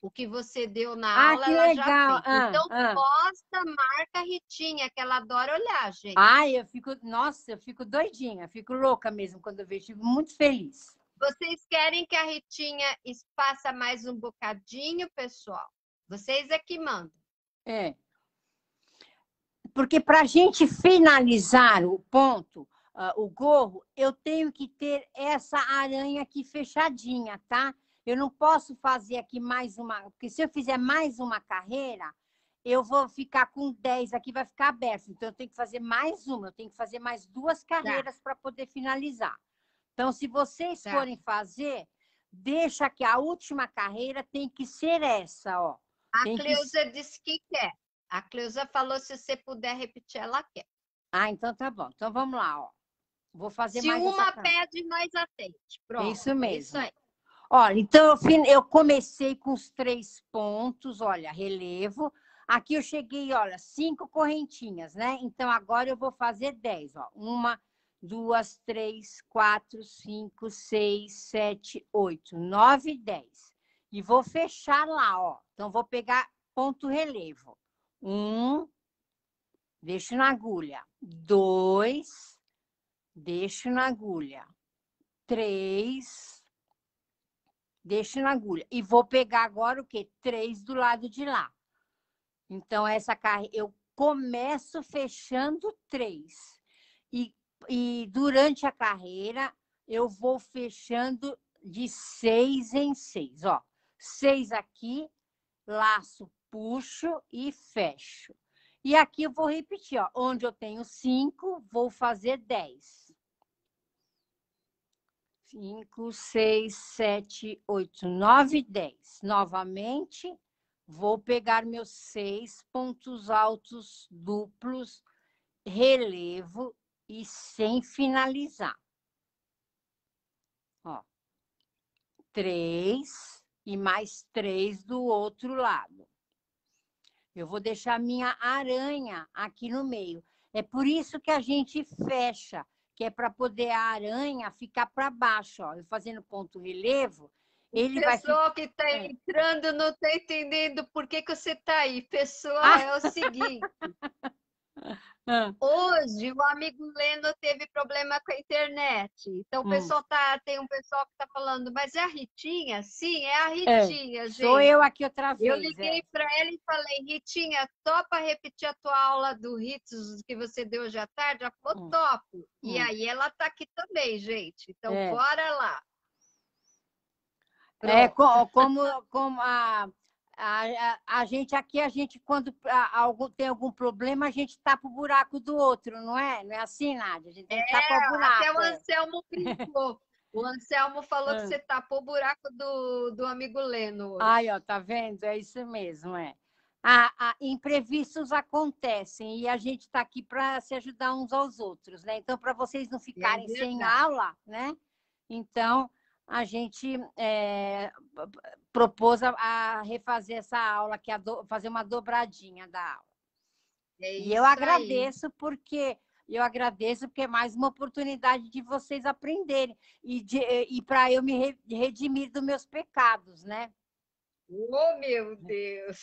Speaker 1: O que você deu na
Speaker 3: Ah,
Speaker 1: aula,
Speaker 3: que
Speaker 1: ela já
Speaker 3: legal.
Speaker 1: fez.
Speaker 3: Ah,
Speaker 1: Então,
Speaker 3: ah.
Speaker 1: posta, marca a Ritinha, que ela adora olhar, gente.
Speaker 3: Ai, eu fico, nossa, eu fico doidinha, fico louca mesmo quando eu vejo, fico muito feliz.
Speaker 1: Vocês querem que a Ritinha faça mais um bocadinho, pessoal? Vocês é que mandam.
Speaker 3: É. Porque para a gente finalizar o ponto, uh, o gorro, eu tenho que ter essa aranha aqui fechadinha, tá? Eu não posso fazer aqui mais uma... Porque se eu fizer mais uma carreira, eu vou ficar com dez aqui, vai ficar aberto. Então, eu tenho que fazer mais uma, eu tenho que fazer mais duas carreiras para poder finalizar. Então, se vocês
Speaker 1: Tá.
Speaker 3: forem fazer, deixa que a última carreira tem que ser essa, ó.
Speaker 1: A
Speaker 3: Tem
Speaker 1: Cleusa
Speaker 3: que...
Speaker 1: disse que quer. A Cleusa falou, se você puder repetir, ela quer.
Speaker 3: Ah, então tá bom. Então, vamos lá, ó. Vou fazer
Speaker 1: Se
Speaker 3: mais
Speaker 1: uma
Speaker 3: essa carreira.
Speaker 1: pede, nós atende. Pronto,
Speaker 3: É isso mesmo.
Speaker 1: É isso aí.
Speaker 3: Olha, então eu, fin... eu comecei com os três pontos, olha, relevo. Aqui eu cheguei, olha, cinco correntinhas, né? Então agora eu vou fazer dez, ó. Uma, duas, três, quatro, cinco, seis, sete, oito, nove, dez. E vou fechar lá, ó. Então vou pegar ponto relevo. Um, deixo na agulha. Dois, deixo na agulha. Três, deixo na agulha. E vou pegar agora o quê? Três do lado de lá. Então, essa carreira, eu começo fechando três. E, e durante a carreira, eu vou fechando de seis em seis. Ó, seis aqui, laço, puxo e fecho. E aqui eu vou repetir, ó. Onde eu tenho cinco, vou fazer dez. Cinco, seis, sete, oito, nove, dez. Novamente, vou pegar meus seis pontos altos duplos, relevo e sem finalizar. Ó, três e mais três do outro lado. Eu vou deixar minha aranha aqui no meio. É por isso que a gente fecha, que é para poder a aranha ficar para baixo, ó. Eu fazendo ponto relevo, ele
Speaker 1: O
Speaker 3: vai ficar...
Speaker 1: pessoal que está
Speaker 3: É.
Speaker 1: entrando não está entendendo por que, que você está aí. Pessoal,
Speaker 3: Ah!
Speaker 1: é o seguinte.
Speaker 3: Ah,
Speaker 1: Hoje, o amigo Leno teve problema com a internet. Então, o
Speaker 3: hum.
Speaker 1: pessoal tá, tem um pessoal que está falando, mas é a Ritinha? Sim, é a
Speaker 3: É,
Speaker 1: Ritinha,
Speaker 3: sou
Speaker 1: gente.
Speaker 3: eu aqui outra vez.
Speaker 1: Eu liguei
Speaker 3: É.
Speaker 1: para ela e falei, Ritinha, topa repetir a tua aula do Ritz que você deu hoje à tarde? Ela falou,
Speaker 3: Hum.
Speaker 1: topo. E
Speaker 3: Hum.
Speaker 1: aí ela está aqui também, gente. Então,
Speaker 3: É.
Speaker 1: bora lá.
Speaker 3: É
Speaker 1: Pronto.
Speaker 3: co- como, como a, a, a, a gente aqui, a gente, quando a- algum, tem algum problema, a gente tapa o buraco do outro, não é? Não é assim, Nádia? A gente tem que tapar o
Speaker 1: Até o
Speaker 3: buraco. É.
Speaker 1: Anselmo brincou. O Anselmo falou que
Speaker 3: Ah.
Speaker 1: você tapou o buraco do, do amigo Leno hoje.
Speaker 3: Ai, ó, tá vendo? É isso mesmo, é. A, a, imprevistos acontecem e a gente está aqui para se ajudar uns aos outros, né? Então, para vocês não ficarem
Speaker 1: É
Speaker 3: sem
Speaker 1: verdade.
Speaker 3: aula, né? Então, a gente é, propôs a, a refazer essa aula, que é a do, fazer uma dobradinha da aula.
Speaker 1: É
Speaker 3: E eu
Speaker 1: isso aí.
Speaker 3: agradeço porque eu agradeço porque é mais uma oportunidade de vocês aprenderem e, de, e para eu me re- redimir dos meus pecados, né?
Speaker 1: Oh, meu Deus!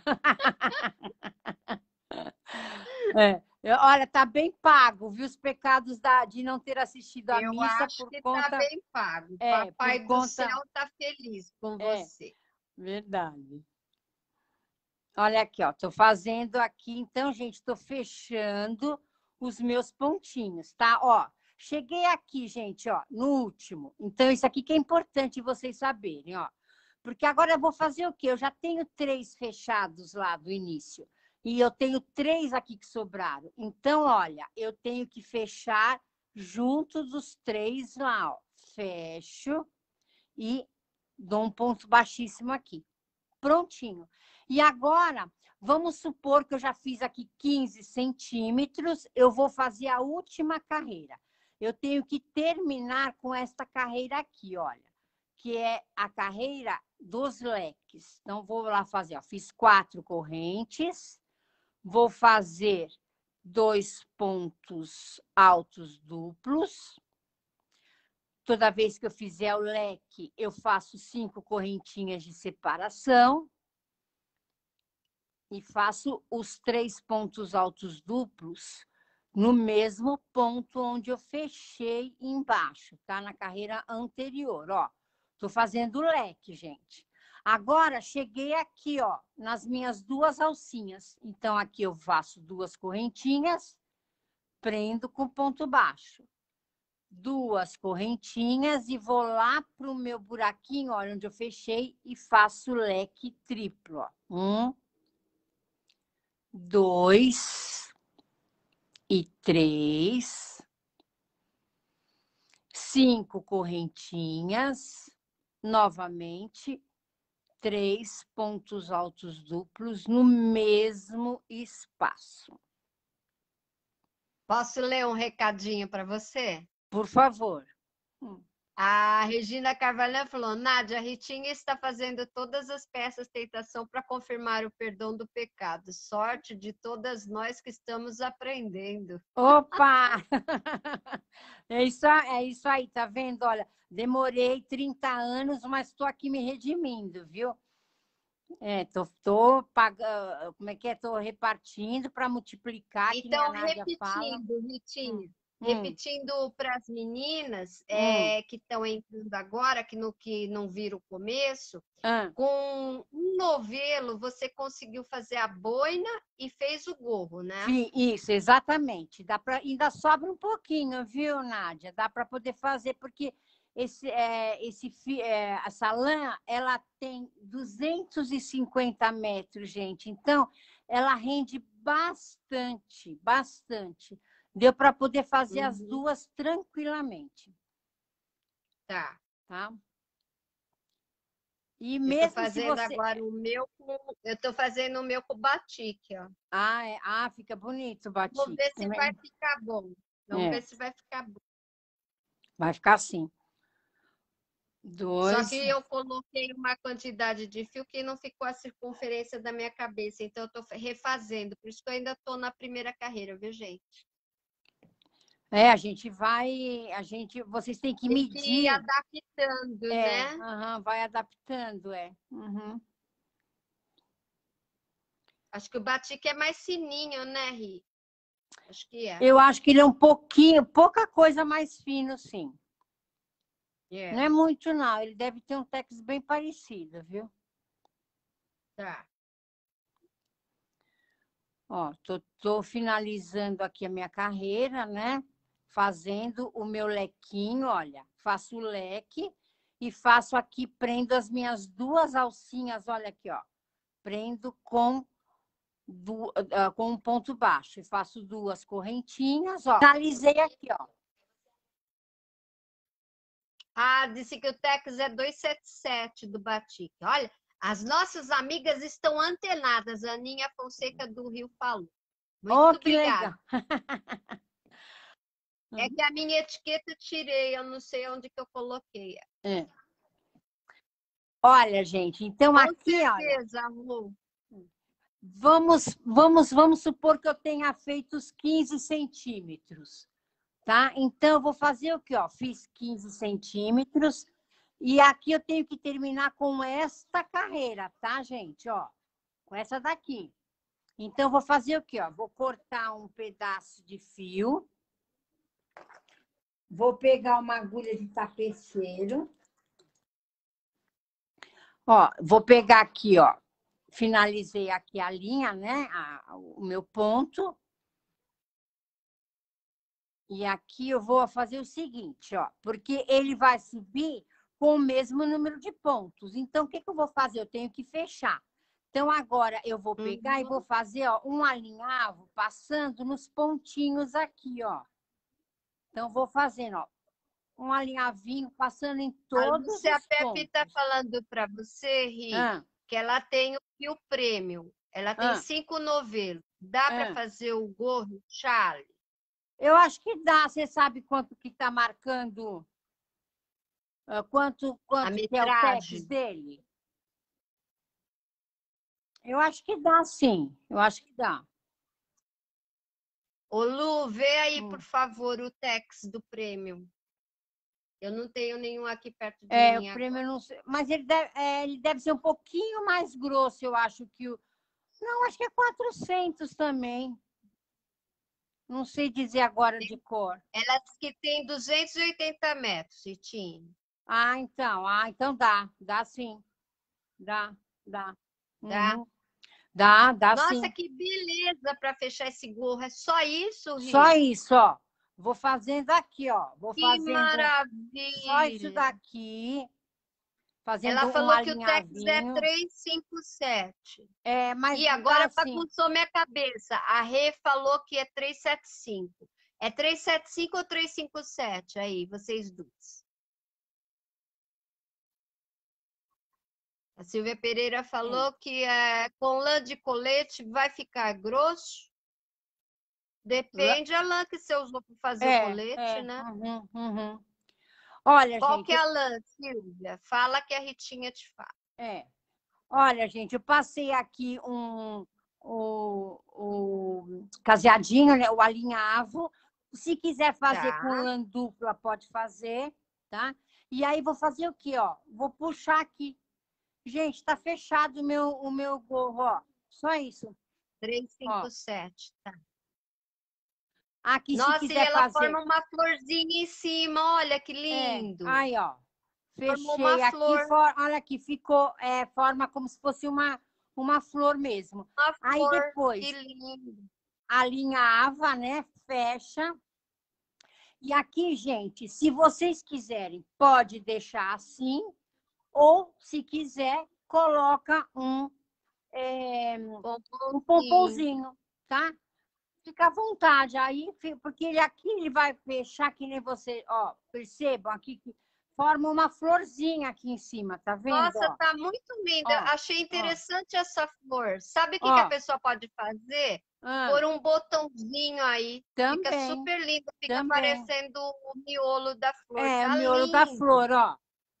Speaker 3: É. Eu- Olha, tá bem pago, viu? Os pecados da, de não ter assistido a
Speaker 1: Eu
Speaker 3: missa
Speaker 1: acho
Speaker 3: por
Speaker 1: que está
Speaker 3: conta.
Speaker 1: bem pago.
Speaker 3: É,
Speaker 1: Papai
Speaker 3: por
Speaker 1: do
Speaker 3: conta.
Speaker 1: céu está feliz com
Speaker 3: É,
Speaker 1: você.
Speaker 3: verdade. Olha aqui, ó. Tô fazendo aqui, então, gente, tô fechando os meus pontinhos, tá? Ó, cheguei aqui, gente, ó, no último. Então, isso aqui que é importante vocês saberem, ó. Porque agora eu vou fazer o quê? Eu já tenho três fechados lá do início. E eu tenho três aqui que sobraram. Então, olha, eu tenho que fechar junto dos três lá, ó. Fecho e dou um ponto baixíssimo aqui. Prontinho. E agora, vamos supor que eu já fiz aqui quinze centímetros, eu vou fazer a última carreira. Eu tenho que terminar com esta carreira aqui, olha, que é a carreira dos leques. Então, vou lá fazer, ó, fiz quatro correntes, vou fazer dois pontos altos duplos, toda vez que eu fizer o leque, eu faço cinco correntinhas de separação e faço os três pontos altos duplos no mesmo ponto onde eu fechei embaixo, tá? Na carreira anterior, ó. Tô fazendo o leque, gente. Agora, cheguei aqui, ó, nas minhas duas alcinhas. Então, aqui eu faço duas correntinhas, prendo com ponto baixo. Duas correntinhas e vou lá pro meu buraquinho, olha, onde eu fechei, e faço leque triplo, ó. Um, dois e três. Cinco correntinhas, novamente, três pontos altos duplos no mesmo espaço.
Speaker 1: Posso ler um recadinho para você?
Speaker 3: Por favor.
Speaker 1: A Regina Carvalho falou, Nádia, a Ritinha está fazendo todas as peças tentação para confirmar o perdão do pecado. Sorte de todas nós que estamos aprendendo.
Speaker 3: Opa! É isso, é isso aí, tá vendo? Olha, demorei trinta anos, mas estou aqui me redimindo, viu? É, tô, tô pagando, como é que é? Tô repartindo para multiplicar, que nem a
Speaker 1: Então,
Speaker 3: Nádia fala.
Speaker 1: repetindo, Ritinha,
Speaker 3: Hum.
Speaker 1: repetindo para as meninas
Speaker 3: Hum.
Speaker 1: é, que estão entrando agora, que, no, que não viram o começo,
Speaker 3: Ah.
Speaker 1: com um novelo você conseguiu fazer a boina e fez o gorro, né?
Speaker 3: Sim, isso, exatamente. Dá pra, ainda sobra um pouquinho, viu, Nádia? Dá para poder fazer, porque esse, é, esse, é, essa lã ela tem duzentos e cinquenta metros, gente. Então, ela rende bastante, bastante. Deu para poder fazer
Speaker 1: Uhum.
Speaker 3: as duas tranquilamente.
Speaker 1: Tá.
Speaker 3: Tá? E
Speaker 1: Eu
Speaker 3: mesmo
Speaker 1: tô fazendo
Speaker 3: se você...
Speaker 1: agora o meu com... Eu tô fazendo o meu com batik, ó.
Speaker 3: Ah, é... ah, fica bonito o batik.
Speaker 1: Vamos ver se
Speaker 3: também.
Speaker 1: vai ficar bom. Vamos
Speaker 3: É.
Speaker 1: ver se vai ficar bom.
Speaker 3: Vai ficar assim. Dois.
Speaker 1: Só que eu coloquei uma quantidade de fio que não ficou a circunferência da minha cabeça, então eu tô refazendo. Por isso que eu ainda tô na primeira carreira, viu, gente?
Speaker 3: É, a gente vai, a gente, vocês têm que
Speaker 1: Tem
Speaker 3: medir.
Speaker 1: que ir adaptando,
Speaker 3: é,
Speaker 1: né?
Speaker 3: Uhum, vai adaptando, é. Uhum.
Speaker 1: Acho que o batik é mais fininho, né, Ri? Acho que é.
Speaker 3: Eu acho que ele é um pouquinho, pouca coisa mais fino, sim.
Speaker 1: É.
Speaker 3: Não é muito, não. Ele deve ter um tex bem parecido, viu?
Speaker 1: Tá.
Speaker 3: Ó, tô, tô finalizando aqui a minha carreira, né? Fazendo o meu lequinho, olha. Faço o leque e faço aqui, prendo as minhas duas alcinhas, olha aqui, ó. Prendo com, do, uh, com um ponto baixo. E faço duas correntinhas, ó. Finalizei aqui, ó.
Speaker 1: Ah, disse que o Tex é duzentos e setenta e sete do batik. Olha, as nossas amigas estão antenadas. A Aninha Fonseca do Rio falou. Muito
Speaker 3: Oh, que
Speaker 1: obrigada.
Speaker 3: legal.
Speaker 1: É que a minha etiqueta eu tirei, eu não sei onde que eu coloquei.
Speaker 3: É. Olha, gente, então
Speaker 1: Com
Speaker 3: aqui,
Speaker 1: certeza,
Speaker 3: olha.
Speaker 1: Lu.
Speaker 3: Vamos, vamos, vamos supor que eu tenha feito os quinze centímetros, tá? Então, eu vou fazer o quê? Ó, fiz quinze centímetros e aqui eu tenho que terminar com esta carreira, tá, gente? Ó, com essa daqui. Então, eu vou fazer o quê? Ó, vou cortar um pedaço de fio. Vou pegar uma agulha de tapeceiro. Ó, vou pegar aqui, ó. Finalizei aqui a linha, né? A, o meu ponto. E aqui eu vou fazer o seguinte, ó. Porque ele vai subir com o mesmo número de pontos. Então, o que, que eu vou fazer? Eu tenho que fechar. Então, agora eu vou pegar uhum. e vou fazer, ó, um alinhavo passando nos pontinhos aqui, ó. Então, vou fazendo, ó. Um alinhavinho passando em todos os pontos.
Speaker 1: A Pepe está falando para você, Ri, ah. que ela tem o fio prêmio. Ela tem ah. cinco novelos. Dá ah. para fazer o gorro Charlie?
Speaker 3: Eu acho que dá. Você sabe quanto que está marcando? Quanto, quanto que é o tex dele? Eu acho que dá, sim. Eu acho que dá.
Speaker 1: Ô, Lu, vê aí, hum. por favor, o tex do prêmio. Eu não tenho nenhum aqui perto de
Speaker 3: É,
Speaker 1: mim
Speaker 3: o prêmio
Speaker 1: agora.
Speaker 3: eu não sei. Mas ele deve, é, ele deve ser um pouquinho mais grosso, eu acho que o. Não, acho que é quatrocentos também. Não sei dizer agora de cor.
Speaker 1: Ela diz que tem duzentos e oitenta metros, Ritinha.
Speaker 3: Ah, então. Ah, então dá. Dá sim. Dá, dá.
Speaker 1: Dá?
Speaker 3: Uhum. Dá, dá
Speaker 1: Nossa,
Speaker 3: sim.
Speaker 1: que beleza para fechar esse gorro. É só isso,
Speaker 3: Só
Speaker 1: Ri?
Speaker 3: isso, ó. Vou fazendo aqui, ó. Vou
Speaker 1: Que
Speaker 3: fazendo só isso
Speaker 1: maravilha.
Speaker 3: daqui.
Speaker 1: Ela
Speaker 3: Fazendo um
Speaker 1: falou que o Tex é
Speaker 3: alinhavinho.
Speaker 1: trezentos e cinquenta e sete.
Speaker 3: É, mas
Speaker 1: E
Speaker 3: dá
Speaker 1: agora
Speaker 3: assim.
Speaker 1: bagunçou minha cabeça. A Rê falou que é trezentos e setenta e cinco. É trezentos e setenta e cinco ou trezentos e cinquenta e sete? Aí, vocês duas. A Silvia Pereira falou que é, com lã de colete vai ficar grosso. Depende da lã que você usou para fazer
Speaker 3: É,
Speaker 1: o colete,
Speaker 3: é.
Speaker 1: né?
Speaker 3: Uhum, uhum. Olha,
Speaker 1: Qual
Speaker 3: gente.
Speaker 1: que é a lã, Silvia? Fala que a Ritinha te fala.
Speaker 3: É. Olha, gente, eu passei aqui um o, o caseadinho, né, o alinhavo. Se quiser fazer
Speaker 1: Tá.
Speaker 3: com lã dupla, pode fazer, tá? E aí vou fazer o quê, ó? Vou puxar aqui. Gente, tá fechado o meu, o meu gorro, ó. Só isso.
Speaker 1: trezentos e cinquenta
Speaker 3: Ó.
Speaker 1: e sete, tá.
Speaker 3: Aqui, se
Speaker 1: Nossa, e
Speaker 3: quiser
Speaker 1: ela
Speaker 3: fazer.
Speaker 1: forma uma florzinha em cima. Olha que
Speaker 3: É,
Speaker 1: lindo.
Speaker 3: aí, ó.
Speaker 1: Formou uma
Speaker 3: Fechei aqui,
Speaker 1: flor.
Speaker 3: for, olha aqui, ficou, é, forma como se fosse uma, uma flor mesmo.
Speaker 1: Uma
Speaker 3: Aí
Speaker 1: flor.
Speaker 3: depois,
Speaker 1: Que lindo.
Speaker 3: alinhava, né? Fecha. E aqui, gente, se vocês quiserem, pode deixar assim, ou se quiser, coloca um, é, um pomponzinho, tá? Fica à vontade aí, porque ele aqui ele vai fechar que nem você, ó, percebam aqui que forma uma florzinha aqui em cima, tá vendo?
Speaker 1: Nossa,
Speaker 3: ó?
Speaker 1: tá muito linda.
Speaker 3: Ó,
Speaker 1: Achei interessante
Speaker 3: ó.
Speaker 1: essa flor. Sabe o que, que a
Speaker 3: Ó.
Speaker 1: pessoa pode fazer?
Speaker 3: Ah,
Speaker 1: Pôr um botãozinho aí. Fica
Speaker 3: também,
Speaker 1: super lindo. Fica
Speaker 3: também.
Speaker 1: parecendo o miolo da flor.
Speaker 3: É, o
Speaker 1: Tá
Speaker 3: miolo da
Speaker 1: lindo.
Speaker 3: flor, ó.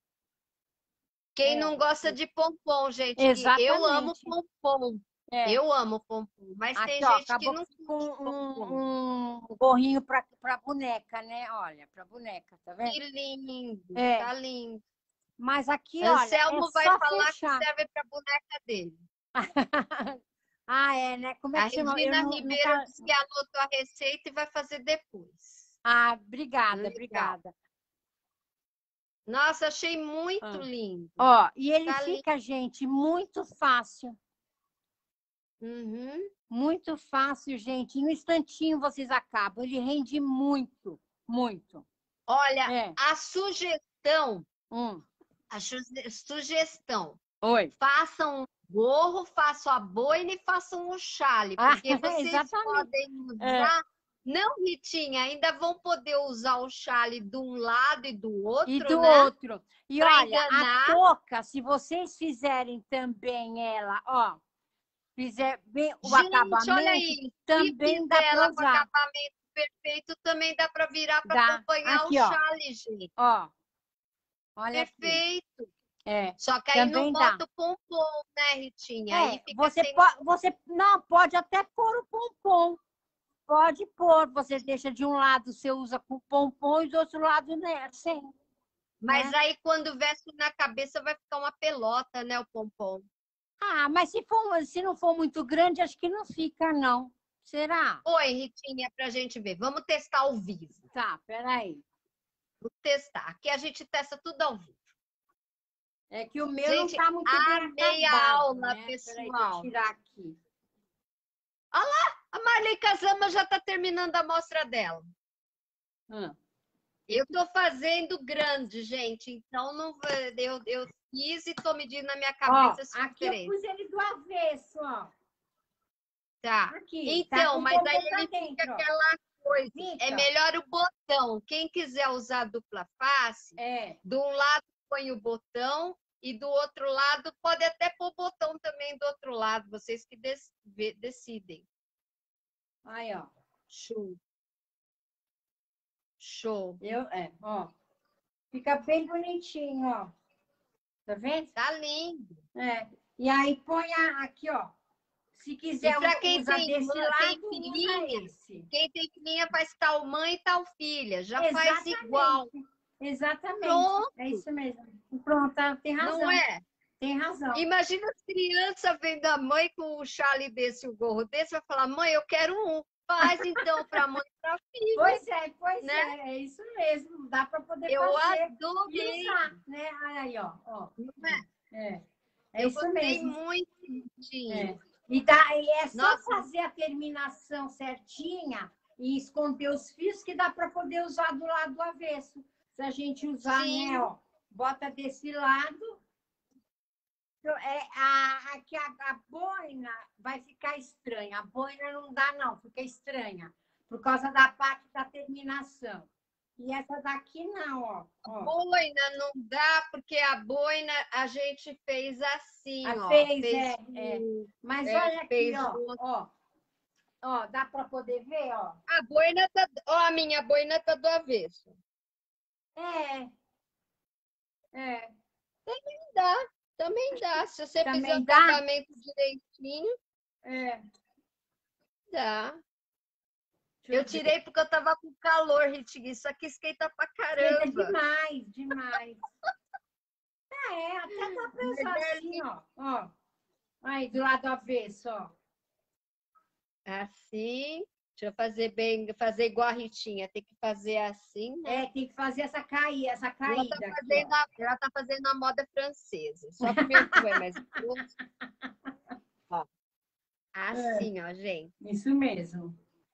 Speaker 1: Quem
Speaker 3: É,
Speaker 1: não gosta de pompom, gente, que eu amo
Speaker 3: exatamente.
Speaker 1: pompom.
Speaker 3: É.
Speaker 1: Eu amo pompom, mas
Speaker 3: Aqui,
Speaker 1: tem
Speaker 3: ó,
Speaker 1: gente que
Speaker 3: acabou
Speaker 1: não
Speaker 3: com
Speaker 1: curte pompom.
Speaker 3: um, um gorrinho para para boneca, né? Olha, para boneca, tá vendo?
Speaker 1: Que lindo,
Speaker 3: É.
Speaker 1: tá lindo.
Speaker 3: Mas aqui,
Speaker 1: Anselmo
Speaker 3: olha, é
Speaker 1: vai
Speaker 3: só
Speaker 1: falar
Speaker 3: fechar.
Speaker 1: que serve para boneca dele.
Speaker 3: Ah, é, né? Como é
Speaker 1: A
Speaker 3: que chama? Eu
Speaker 1: Regina
Speaker 3: não,
Speaker 1: Ribeiro
Speaker 3: nunca...
Speaker 1: disse que anotou a receita e vai fazer depois.
Speaker 3: Ah, obrigada,
Speaker 1: Legal.
Speaker 3: obrigada.
Speaker 1: Nossa, achei muito
Speaker 3: Ah.
Speaker 1: lindo.
Speaker 3: Ó, e ele
Speaker 1: Tá
Speaker 3: fica, lindo. Gente, muito fácil.
Speaker 1: Uhum.
Speaker 3: Muito fácil, gente. Em um instantinho vocês acabam. Ele rende muito, muito.
Speaker 1: Olha,
Speaker 3: é.
Speaker 1: a sugestão,
Speaker 3: hum.
Speaker 1: a sugestão,
Speaker 3: Oi.
Speaker 1: façam um gorro, façam a boina e façam um chale, porque ah, vocês exatamente. podem usar... É. Não, Ritinha, ainda vão poder usar o chale de um lado e do outro,
Speaker 3: E do
Speaker 1: né?
Speaker 3: outro. E
Speaker 1: pra
Speaker 3: olha,
Speaker 1: enganar.
Speaker 3: a touca, se vocês fizerem também ela, ó, fizer bem o
Speaker 1: Gente,
Speaker 3: acabamento,
Speaker 1: olha aí,
Speaker 3: também dá para
Speaker 1: ela
Speaker 3: usar.
Speaker 1: Com acabamento perfeito, também dá para virar para acompanhar
Speaker 3: aqui,
Speaker 1: o
Speaker 3: ó.
Speaker 1: chale, gente.
Speaker 3: Ó, olha
Speaker 1: perfeito.
Speaker 3: Aqui. É.
Speaker 1: Só que aí
Speaker 3: também
Speaker 1: não
Speaker 3: dá.
Speaker 1: bota o pompom, né, Ritinha?
Speaker 3: É,
Speaker 1: aí fica
Speaker 3: você
Speaker 1: sem...
Speaker 3: pode, você não pode até pôr o pompom. Pode pôr, você deixa de um lado, você usa com pompom e do outro lado, né, sem.
Speaker 1: Mas
Speaker 3: né?
Speaker 1: aí quando veste na cabeça vai ficar uma pelota, né, o pompom.
Speaker 3: Ah, mas se, for, se não for muito grande, acho que não fica, não. Será?
Speaker 1: Oi, Ritinha, pra gente ver. Vamos testar ao vivo.
Speaker 3: Tá, peraí.
Speaker 1: Vou testar. Aqui a gente testa tudo ao vivo.
Speaker 3: É que o meu
Speaker 1: gente,
Speaker 3: não tá muito bem acabado,
Speaker 1: a aula,
Speaker 3: né?
Speaker 1: pessoal.
Speaker 3: Peraí, deixa eu tirar aqui.
Speaker 1: Olha lá, a Marley Casama já tá terminando a amostra dela.
Speaker 3: Hum.
Speaker 1: Eu tô fazendo grande, gente. Então, não, eu, eu fiz e tô medindo na minha cabeça.
Speaker 3: Ó, aqui eu pus ele do avesso, ó.
Speaker 1: Tá.
Speaker 3: Aqui,
Speaker 1: então,
Speaker 3: tá
Speaker 1: mas aí ele
Speaker 3: dentro,
Speaker 1: fica
Speaker 3: ó.
Speaker 1: aquela coisa.
Speaker 3: Fica.
Speaker 1: É melhor o botão. Quem quiser usar dupla face,
Speaker 3: é.
Speaker 1: de um lado põe o botão e do outro lado pode até pôr o botão também do outro lado. Vocês que decidem.
Speaker 3: Aí, ó.
Speaker 1: Show. Show.
Speaker 3: Eu, é, ó. Fica bem bonitinho, ó. Tá vendo?
Speaker 1: Tá lindo.
Speaker 3: É. E aí põe a, aqui, ó. Se quiser
Speaker 1: e pra quem
Speaker 3: usar
Speaker 1: tem,
Speaker 3: desse
Speaker 1: tem
Speaker 3: lado,
Speaker 1: filhinha,
Speaker 3: usa esse.
Speaker 1: Quem tem filhinha faz tal mãe e tal filha. Já
Speaker 3: Exatamente.
Speaker 1: faz igual.
Speaker 2: Exatamente.
Speaker 1: Pronto.
Speaker 2: É isso mesmo. Pronto, tem razão.
Speaker 1: Não é?
Speaker 2: Tem razão.
Speaker 1: Imagina as crianças vendo a mãe com o chale desse, o gorro desse, vai falar, mãe, eu quero um. Faz então para a mãe e para a filha.
Speaker 2: Pois é, pois
Speaker 1: né?
Speaker 2: é, é isso mesmo. Dá para poder
Speaker 1: Eu
Speaker 2: fazer
Speaker 1: adorei.
Speaker 2: e usar, né? Aí, ó. ó.
Speaker 1: Não é?
Speaker 2: É, é
Speaker 1: Eu
Speaker 2: isso
Speaker 1: gostei
Speaker 2: mesmo.
Speaker 1: muito,
Speaker 2: É. E, dá, e é só
Speaker 1: Nossa.
Speaker 2: fazer a terminação certinha e esconder os fios que dá para poder usar do lado do avesso. Se a gente usar,
Speaker 1: Sim.
Speaker 2: né, ó, bota desse lado, é, a, aqui a, a boina vai ficar estranha. A boina não dá, não, fica estranha, por causa da parte da terminação. E essa daqui não, ó. ó.
Speaker 1: Boina não dá, porque a boina a gente fez assim,
Speaker 2: A
Speaker 1: ó.
Speaker 2: fez,
Speaker 1: fez
Speaker 2: é,
Speaker 1: com-
Speaker 2: é. Mas
Speaker 1: é,
Speaker 2: olha aqui,
Speaker 1: fez
Speaker 2: ó,
Speaker 1: com-
Speaker 2: ó. Ó, dá para poder ver, ó.
Speaker 1: A boina tá. Ó, a minha boina tá do avesso.
Speaker 2: É. É.
Speaker 1: Também dá, também dá. Se você
Speaker 2: Também
Speaker 1: fizer o
Speaker 2: dá?
Speaker 1: acabamento direitinho,
Speaker 2: É.
Speaker 1: dá.
Speaker 2: Deixa
Speaker 1: Eu
Speaker 2: ver.
Speaker 1: tirei porque eu tava com calor, Ritinha. Isso aqui esquenta pra
Speaker 2: Esquenta
Speaker 1: caramba.
Speaker 2: demais, demais. É, até dá pra usar
Speaker 1: Mas é
Speaker 2: assim, ó. Ó. Aí, do lado avesso, ó.
Speaker 1: Assim. Deixa eu fazer bem, fazer igual a Ritinha. Tem que fazer assim, né?
Speaker 2: É, tem que fazer essa cair, essa
Speaker 1: Ela
Speaker 2: caída
Speaker 1: tá,
Speaker 2: aqui,
Speaker 1: fazendo
Speaker 2: ó.
Speaker 1: a, ela tá fazendo a moda francesa. Só que meu cu é mais grosso. Ó. Assim, ó, gente.
Speaker 2: Isso mesmo.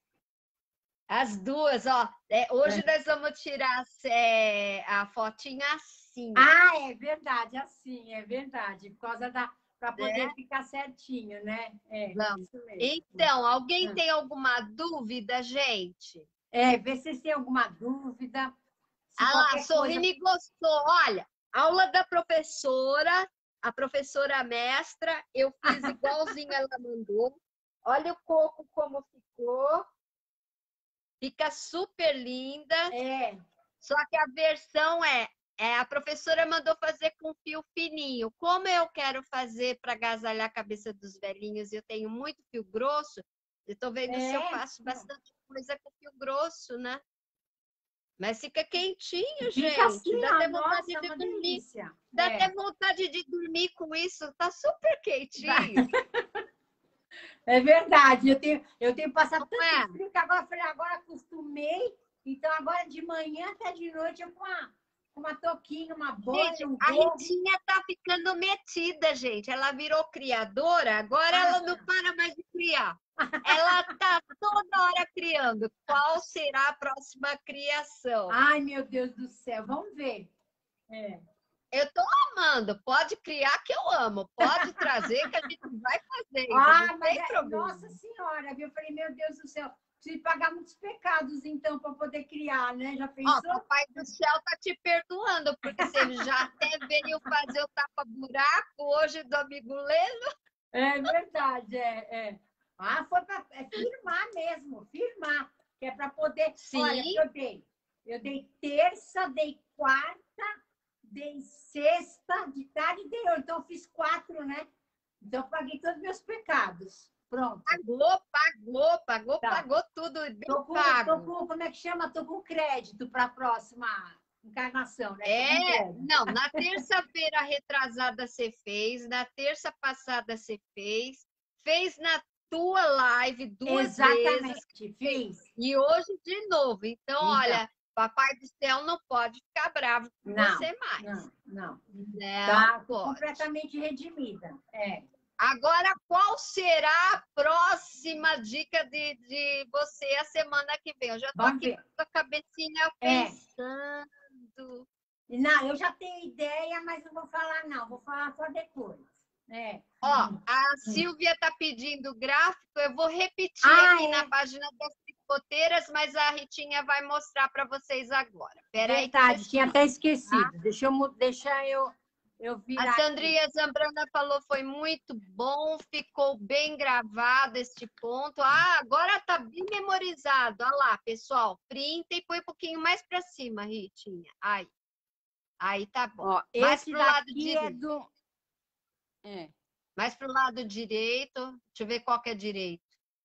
Speaker 1: As duas, ó. É, hoje
Speaker 2: É.
Speaker 1: nós vamos tirar é, a fotinha assim.
Speaker 2: Ah, é verdade, assim, é verdade. Por causa da... Para poder
Speaker 1: É?
Speaker 2: ficar certinho, né? É,
Speaker 1: Vamos.
Speaker 2: isso mesmo.
Speaker 1: Então, alguém
Speaker 2: Ah.
Speaker 1: tem alguma dúvida, gente?
Speaker 2: É, vê se vocês têm alguma dúvida. Se
Speaker 1: Ah lá,
Speaker 2: qualquer
Speaker 1: Sorrine gostou. Olha, aula da professora, a professora mestra, eu fiz igualzinho ela mandou. Olha o coco como ficou. Fica super linda.
Speaker 2: É.
Speaker 1: Só que a versão é, é a professora mandou fazer com fio fininho. Como eu quero fazer para agasalhar a cabeça dos velhinhos e eu tenho muito fio grosso, eu estou vendo se eu
Speaker 2: É.
Speaker 1: faço bastante coisa com fio grosso, né? Mas fica quentinho,
Speaker 2: Fica
Speaker 1: gente.
Speaker 2: assim,
Speaker 1: Dá
Speaker 2: ó,
Speaker 1: até
Speaker 2: nossa,
Speaker 1: vontade de
Speaker 2: uma
Speaker 1: dormir.
Speaker 2: delícia.
Speaker 1: Dá
Speaker 2: É.
Speaker 1: até vontade de dormir com isso. Tá super quentinho.
Speaker 2: É verdade. Eu tenho, eu tenho passado
Speaker 1: Não
Speaker 2: tanto
Speaker 1: é?
Speaker 2: frio que agora eu falei, agora acostumei. Então, agora de manhã até de noite, eu com uma, com uma touquinha, uma boina,
Speaker 1: Gente,
Speaker 2: um
Speaker 1: a
Speaker 2: gorro.
Speaker 1: Ritinha tá ficando metida, gente. Ela virou criadora, agora ela não para mais de criar. Ela tá toda hora criando. Qual será a próxima criação?
Speaker 2: Ai, meu Deus do céu. Vamos ver. É.
Speaker 1: Eu tô amando. Pode criar que eu amo. Pode trazer que a gente vai fazer.
Speaker 2: Ah,
Speaker 1: não
Speaker 2: mas
Speaker 1: tem
Speaker 2: é,
Speaker 1: problema.
Speaker 2: nossa senhora, viu? Eu falei, meu Deus do céu. Preciso pagar muitos pecados, então, para poder criar, né? Já
Speaker 1: Ó,
Speaker 2: pensou?
Speaker 1: Papai do Céu tá te perdoando, porque se ele já até veio fazer o tapa-buraco hoje do amigo Leno.
Speaker 2: É verdade, é. é. Ah, foi para é firmar mesmo, firmar. Que é para poder.
Speaker 1: Sim.
Speaker 2: Olha, eu dei. Eu dei terça, dei quarta, dei sexta, de tarde dei oito. Então, eu fiz quatro, né? Então, eu paguei todos os meus pecados. Pronto.
Speaker 1: Pagou, pagou, pagou,
Speaker 2: Tá.
Speaker 1: pagou tudo. Bem
Speaker 2: Tô com,
Speaker 1: pago.
Speaker 2: tô com, como é que chama? Tô com crédito para a próxima encarnação, né? Tô com
Speaker 1: É,
Speaker 2: crédito.
Speaker 1: não, na terça-feira retrasada você fez, na terça passada você fez, fez na tua live duas
Speaker 2: Exatamente,
Speaker 1: vezes.
Speaker 2: fiz.
Speaker 1: E hoje de novo. Então,
Speaker 2: Então.
Speaker 1: olha, Papai do Céu não pode ficar bravo com
Speaker 2: Não,
Speaker 1: você mais.
Speaker 2: Não, não.
Speaker 1: Não
Speaker 2: Tá
Speaker 1: pode.
Speaker 2: completamente redimida. É.
Speaker 1: Agora, qual será a próxima dica de, de você a semana que vem? Eu já tô
Speaker 2: Vamos
Speaker 1: aqui
Speaker 2: ver.
Speaker 1: com a cabecinha
Speaker 2: É.
Speaker 1: pensando.
Speaker 2: Não, eu já tenho ideia, mas não vou falar, não. Vou falar só depois. É.
Speaker 1: Ó,
Speaker 2: Hum.
Speaker 1: a Silvia tá pedindo gráfico, eu vou repetir
Speaker 2: Ah,
Speaker 1: aqui
Speaker 2: é.
Speaker 1: na página das tricoteiras, mas a Ritinha vai mostrar para vocês agora. Peraí, que eu
Speaker 2: Verdade,
Speaker 1: vou
Speaker 2: tinha
Speaker 1: explicar.
Speaker 2: até esquecido. Deixa eu, mu- deixa eu, eu virar.
Speaker 1: A Sandrinha Zambrana falou, foi muito bom, ficou bem gravado este ponto. Ah, agora tá bem memorizado. Olha lá, pessoal, printa e põe um pouquinho mais para cima, Ritinha. Aí, aí tá bom.
Speaker 2: Ó,
Speaker 1: mais
Speaker 2: esse
Speaker 1: pro lado
Speaker 2: daqui é
Speaker 1: direito.
Speaker 2: do... É.
Speaker 1: Mais pro lado direito. Deixa eu ver qual que é direito.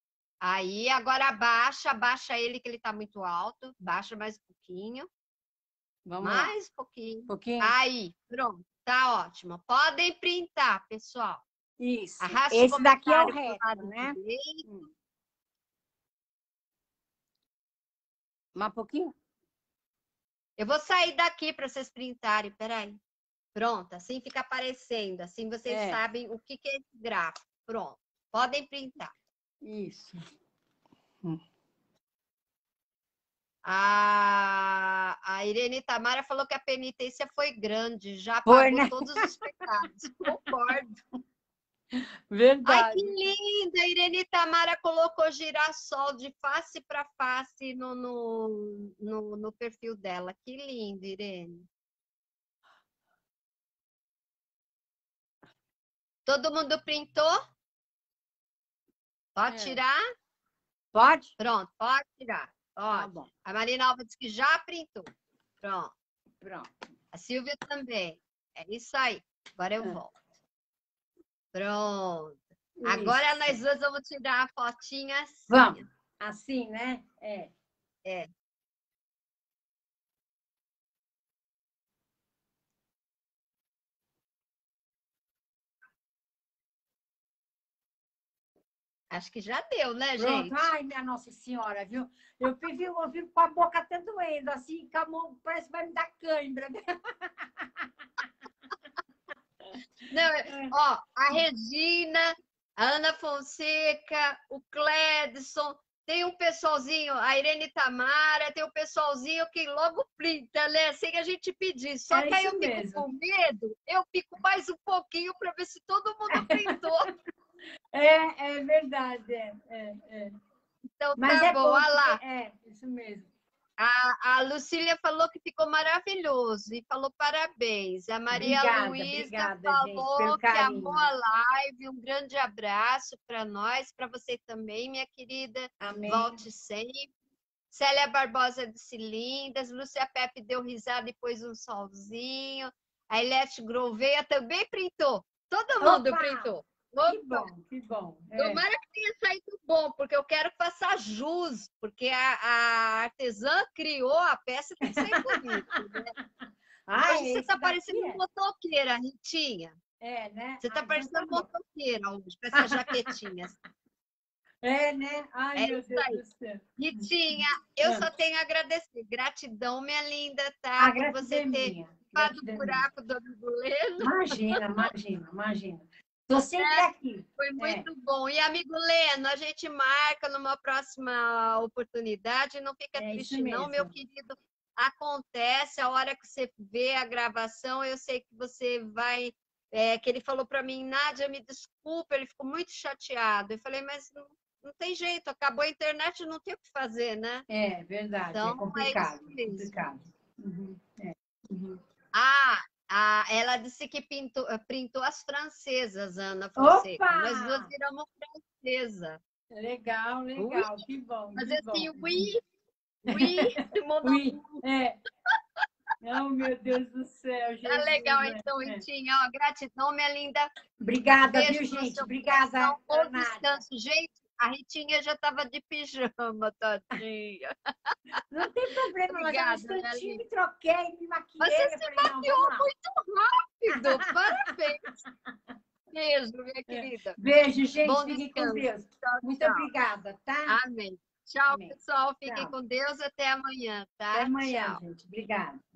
Speaker 1: Aí, agora abaixa, abaixa ele que ele tá muito alto. Baixa mais um pouquinho.
Speaker 3: Vamos lá.
Speaker 1: Mais um pouquinho.
Speaker 3: Um pouquinho?
Speaker 1: Aí, pronto. Tá ótimo. Podem printar, pessoal.
Speaker 3: Isso.
Speaker 1: Arrasta
Speaker 3: Esse daqui é o
Speaker 1: comentário pro lado
Speaker 3: reto, né?
Speaker 1: direito.
Speaker 3: Hum. Mais um pouquinho?
Speaker 1: Eu vou sair daqui para vocês printarem. Peraí. Pronto. Assim fica aparecendo. Assim vocês
Speaker 3: É.
Speaker 1: sabem o que, que é esse gráfico. Pronto. Podem printar.
Speaker 3: Isso.
Speaker 1: A, a Irene Tamara falou que a penitência foi grande, já
Speaker 3: Foi,
Speaker 1: pagou
Speaker 3: né?
Speaker 1: todos os pecados. Concordo.
Speaker 3: Verdade.
Speaker 1: Ai, que linda! A Irene Tamara colocou girassol de face para face no, no, no, no perfil dela. Que lindo, Irene. Todo mundo printou? Pode
Speaker 3: É.
Speaker 1: tirar?
Speaker 3: Pode?
Speaker 1: Pronto, pode tirar.
Speaker 3: Tá
Speaker 1: Pode.
Speaker 3: bom.
Speaker 1: A Marina Alva disse que já printou. Pronto.
Speaker 3: Pronto.
Speaker 1: A Silvia também. É isso aí. Agora eu
Speaker 3: É.
Speaker 1: volto. Pronto. Agora
Speaker 3: Isso.
Speaker 1: nós duas vamos tirar a fotinha assim.
Speaker 3: Vamos. Assim, né? É.
Speaker 1: É. Acho que já deu, né,
Speaker 3: Pronto.
Speaker 1: gente?
Speaker 3: Ai, minha Nossa Senhora, viu? Eu vivo, eu vivo com a boca até doendo, assim, com a mão, parece que vai me dar cãibra.
Speaker 1: Não, é- ó, a Regina, a Ana Fonseca, o Cledson, tem um pessoalzinho, a Irene Tamara, tem um pessoalzinho que logo printa, né? Sem a gente pedir. Só
Speaker 3: É
Speaker 1: que aí eu
Speaker 3: isso
Speaker 1: fico
Speaker 3: mesmo.
Speaker 1: com medo, eu fico mais um pouquinho para ver se todo mundo printou.
Speaker 3: É, é verdade. É, é, é.
Speaker 1: Então
Speaker 3: Mas
Speaker 1: tá
Speaker 3: é
Speaker 1: bom,
Speaker 3: bom.
Speaker 1: olha lá.
Speaker 3: porque- É, isso mesmo.
Speaker 1: A, a Lucília falou que ficou maravilhoso e falou parabéns. A Maria
Speaker 3: Obrigada,
Speaker 1: Luísa
Speaker 3: obrigada, gente,
Speaker 1: falou
Speaker 3: pelo
Speaker 1: que
Speaker 3: carinho.
Speaker 1: amou a live. Um grande abraço para nós, para você também, minha querida.
Speaker 3: Amém.
Speaker 1: Volte sempre. Célia Barbosa disse lindas. Lúcia Pepe deu risada e pôs um solzinho. A Ilete Gouveia também printou. Todo mundo
Speaker 3: Opa!
Speaker 1: printou.
Speaker 3: Que
Speaker 1: Opa!
Speaker 3: bom, que bom. É.
Speaker 1: Tomara que tenha saído bom, porque eu quero passar jus, porque a, a artesã criou a peça, tem que sair bonito, né?
Speaker 3: Ah,
Speaker 1: Hoje você
Speaker 3: esse
Speaker 1: está
Speaker 3: daqui
Speaker 1: parecendo
Speaker 3: é.
Speaker 1: motoqueira, Ritinha.
Speaker 3: É, né?
Speaker 1: Você está
Speaker 3: Ah, então
Speaker 1: parecendo
Speaker 3: tá bom.
Speaker 1: motoqueira hoje, com essa jaquetinha.
Speaker 3: É, né? Ai,
Speaker 1: É
Speaker 3: meu
Speaker 1: isso
Speaker 3: Deus
Speaker 1: aí.
Speaker 3: do céu.
Speaker 1: Ritinha, eu
Speaker 3: Ah.
Speaker 1: só tenho a agradecer. Gratidão, minha linda,
Speaker 3: A
Speaker 1: tá? Por
Speaker 3: gratidão
Speaker 1: você
Speaker 3: é
Speaker 1: ter
Speaker 3: minha.
Speaker 1: limpado
Speaker 3: Gratidão
Speaker 1: o
Speaker 3: é minha.
Speaker 1: buraco do amigo Leno.
Speaker 3: Imagina, imagina, imagina. Estou sempre aqui.
Speaker 1: Foi
Speaker 3: É.
Speaker 1: muito bom. E, amigo Leno, a gente marca numa próxima oportunidade. Não fica
Speaker 3: É isso
Speaker 1: triste, não, meu
Speaker 3: mesmo.
Speaker 1: querido. Acontece, a hora que você vê a gravação, eu sei que você vai... É, que ele falou para mim, Nádia, me desculpa, ele ficou muito chateado. Eu falei, mas não, não tem jeito, acabou a internet, não tem o que fazer, né?
Speaker 3: É verdade,
Speaker 1: Então,
Speaker 3: é complicado.
Speaker 1: é isso mesmo.
Speaker 3: complicado. Uhum, é. Uhum.
Speaker 1: Ah, ah, ela disse que pintou, printou as francesas, Ana Fonseca.
Speaker 3: Opa!
Speaker 1: Nós duas viramos francesa.
Speaker 3: Legal,
Speaker 1: Ui,
Speaker 3: legal. Que bom,
Speaker 1: fazer
Speaker 3: que
Speaker 1: assim,
Speaker 3: bom.
Speaker 1: oui, oui, mon
Speaker 3: Ui,
Speaker 1: amour.
Speaker 3: é. Oh, meu Deus do céu, Jesus.
Speaker 1: Tá legal,
Speaker 3: né?
Speaker 1: então,
Speaker 3: É.
Speaker 1: Ritinha. Ó, gratidão, minha linda.
Speaker 3: Obrigada,
Speaker 1: Beijo
Speaker 3: viu,
Speaker 1: no
Speaker 3: gente?
Speaker 1: seu
Speaker 3: Obrigada,
Speaker 1: coração. Bom
Speaker 3: Nádia.
Speaker 1: descanso. Gente, a Ritinha já estava de pijama, tadinha.
Speaker 3: Não tem problema, mas eu
Speaker 1: Obrigada,
Speaker 3: um instantinho
Speaker 1: minha
Speaker 3: me troquei, me maquiei.
Speaker 1: Mas você
Speaker 3: eu
Speaker 1: se
Speaker 3: falei, não,
Speaker 1: maquiou
Speaker 3: vamos lá.
Speaker 1: muito rápido. Parabéns. Beijo, minha querida.
Speaker 3: Beijo, gente.
Speaker 1: Bom
Speaker 3: Fiquem com
Speaker 1: descanso.
Speaker 3: Deus.
Speaker 1: Tchau,
Speaker 3: Muito
Speaker 1: tchau.
Speaker 3: obrigada, tá?
Speaker 1: Amém. Tchau,
Speaker 3: Amém.
Speaker 1: pessoal. Fiquem
Speaker 3: Tchau.
Speaker 1: com Deus. Até amanhã, tá?
Speaker 3: Até amanhã,
Speaker 1: Tchau.
Speaker 3: gente. Obrigada.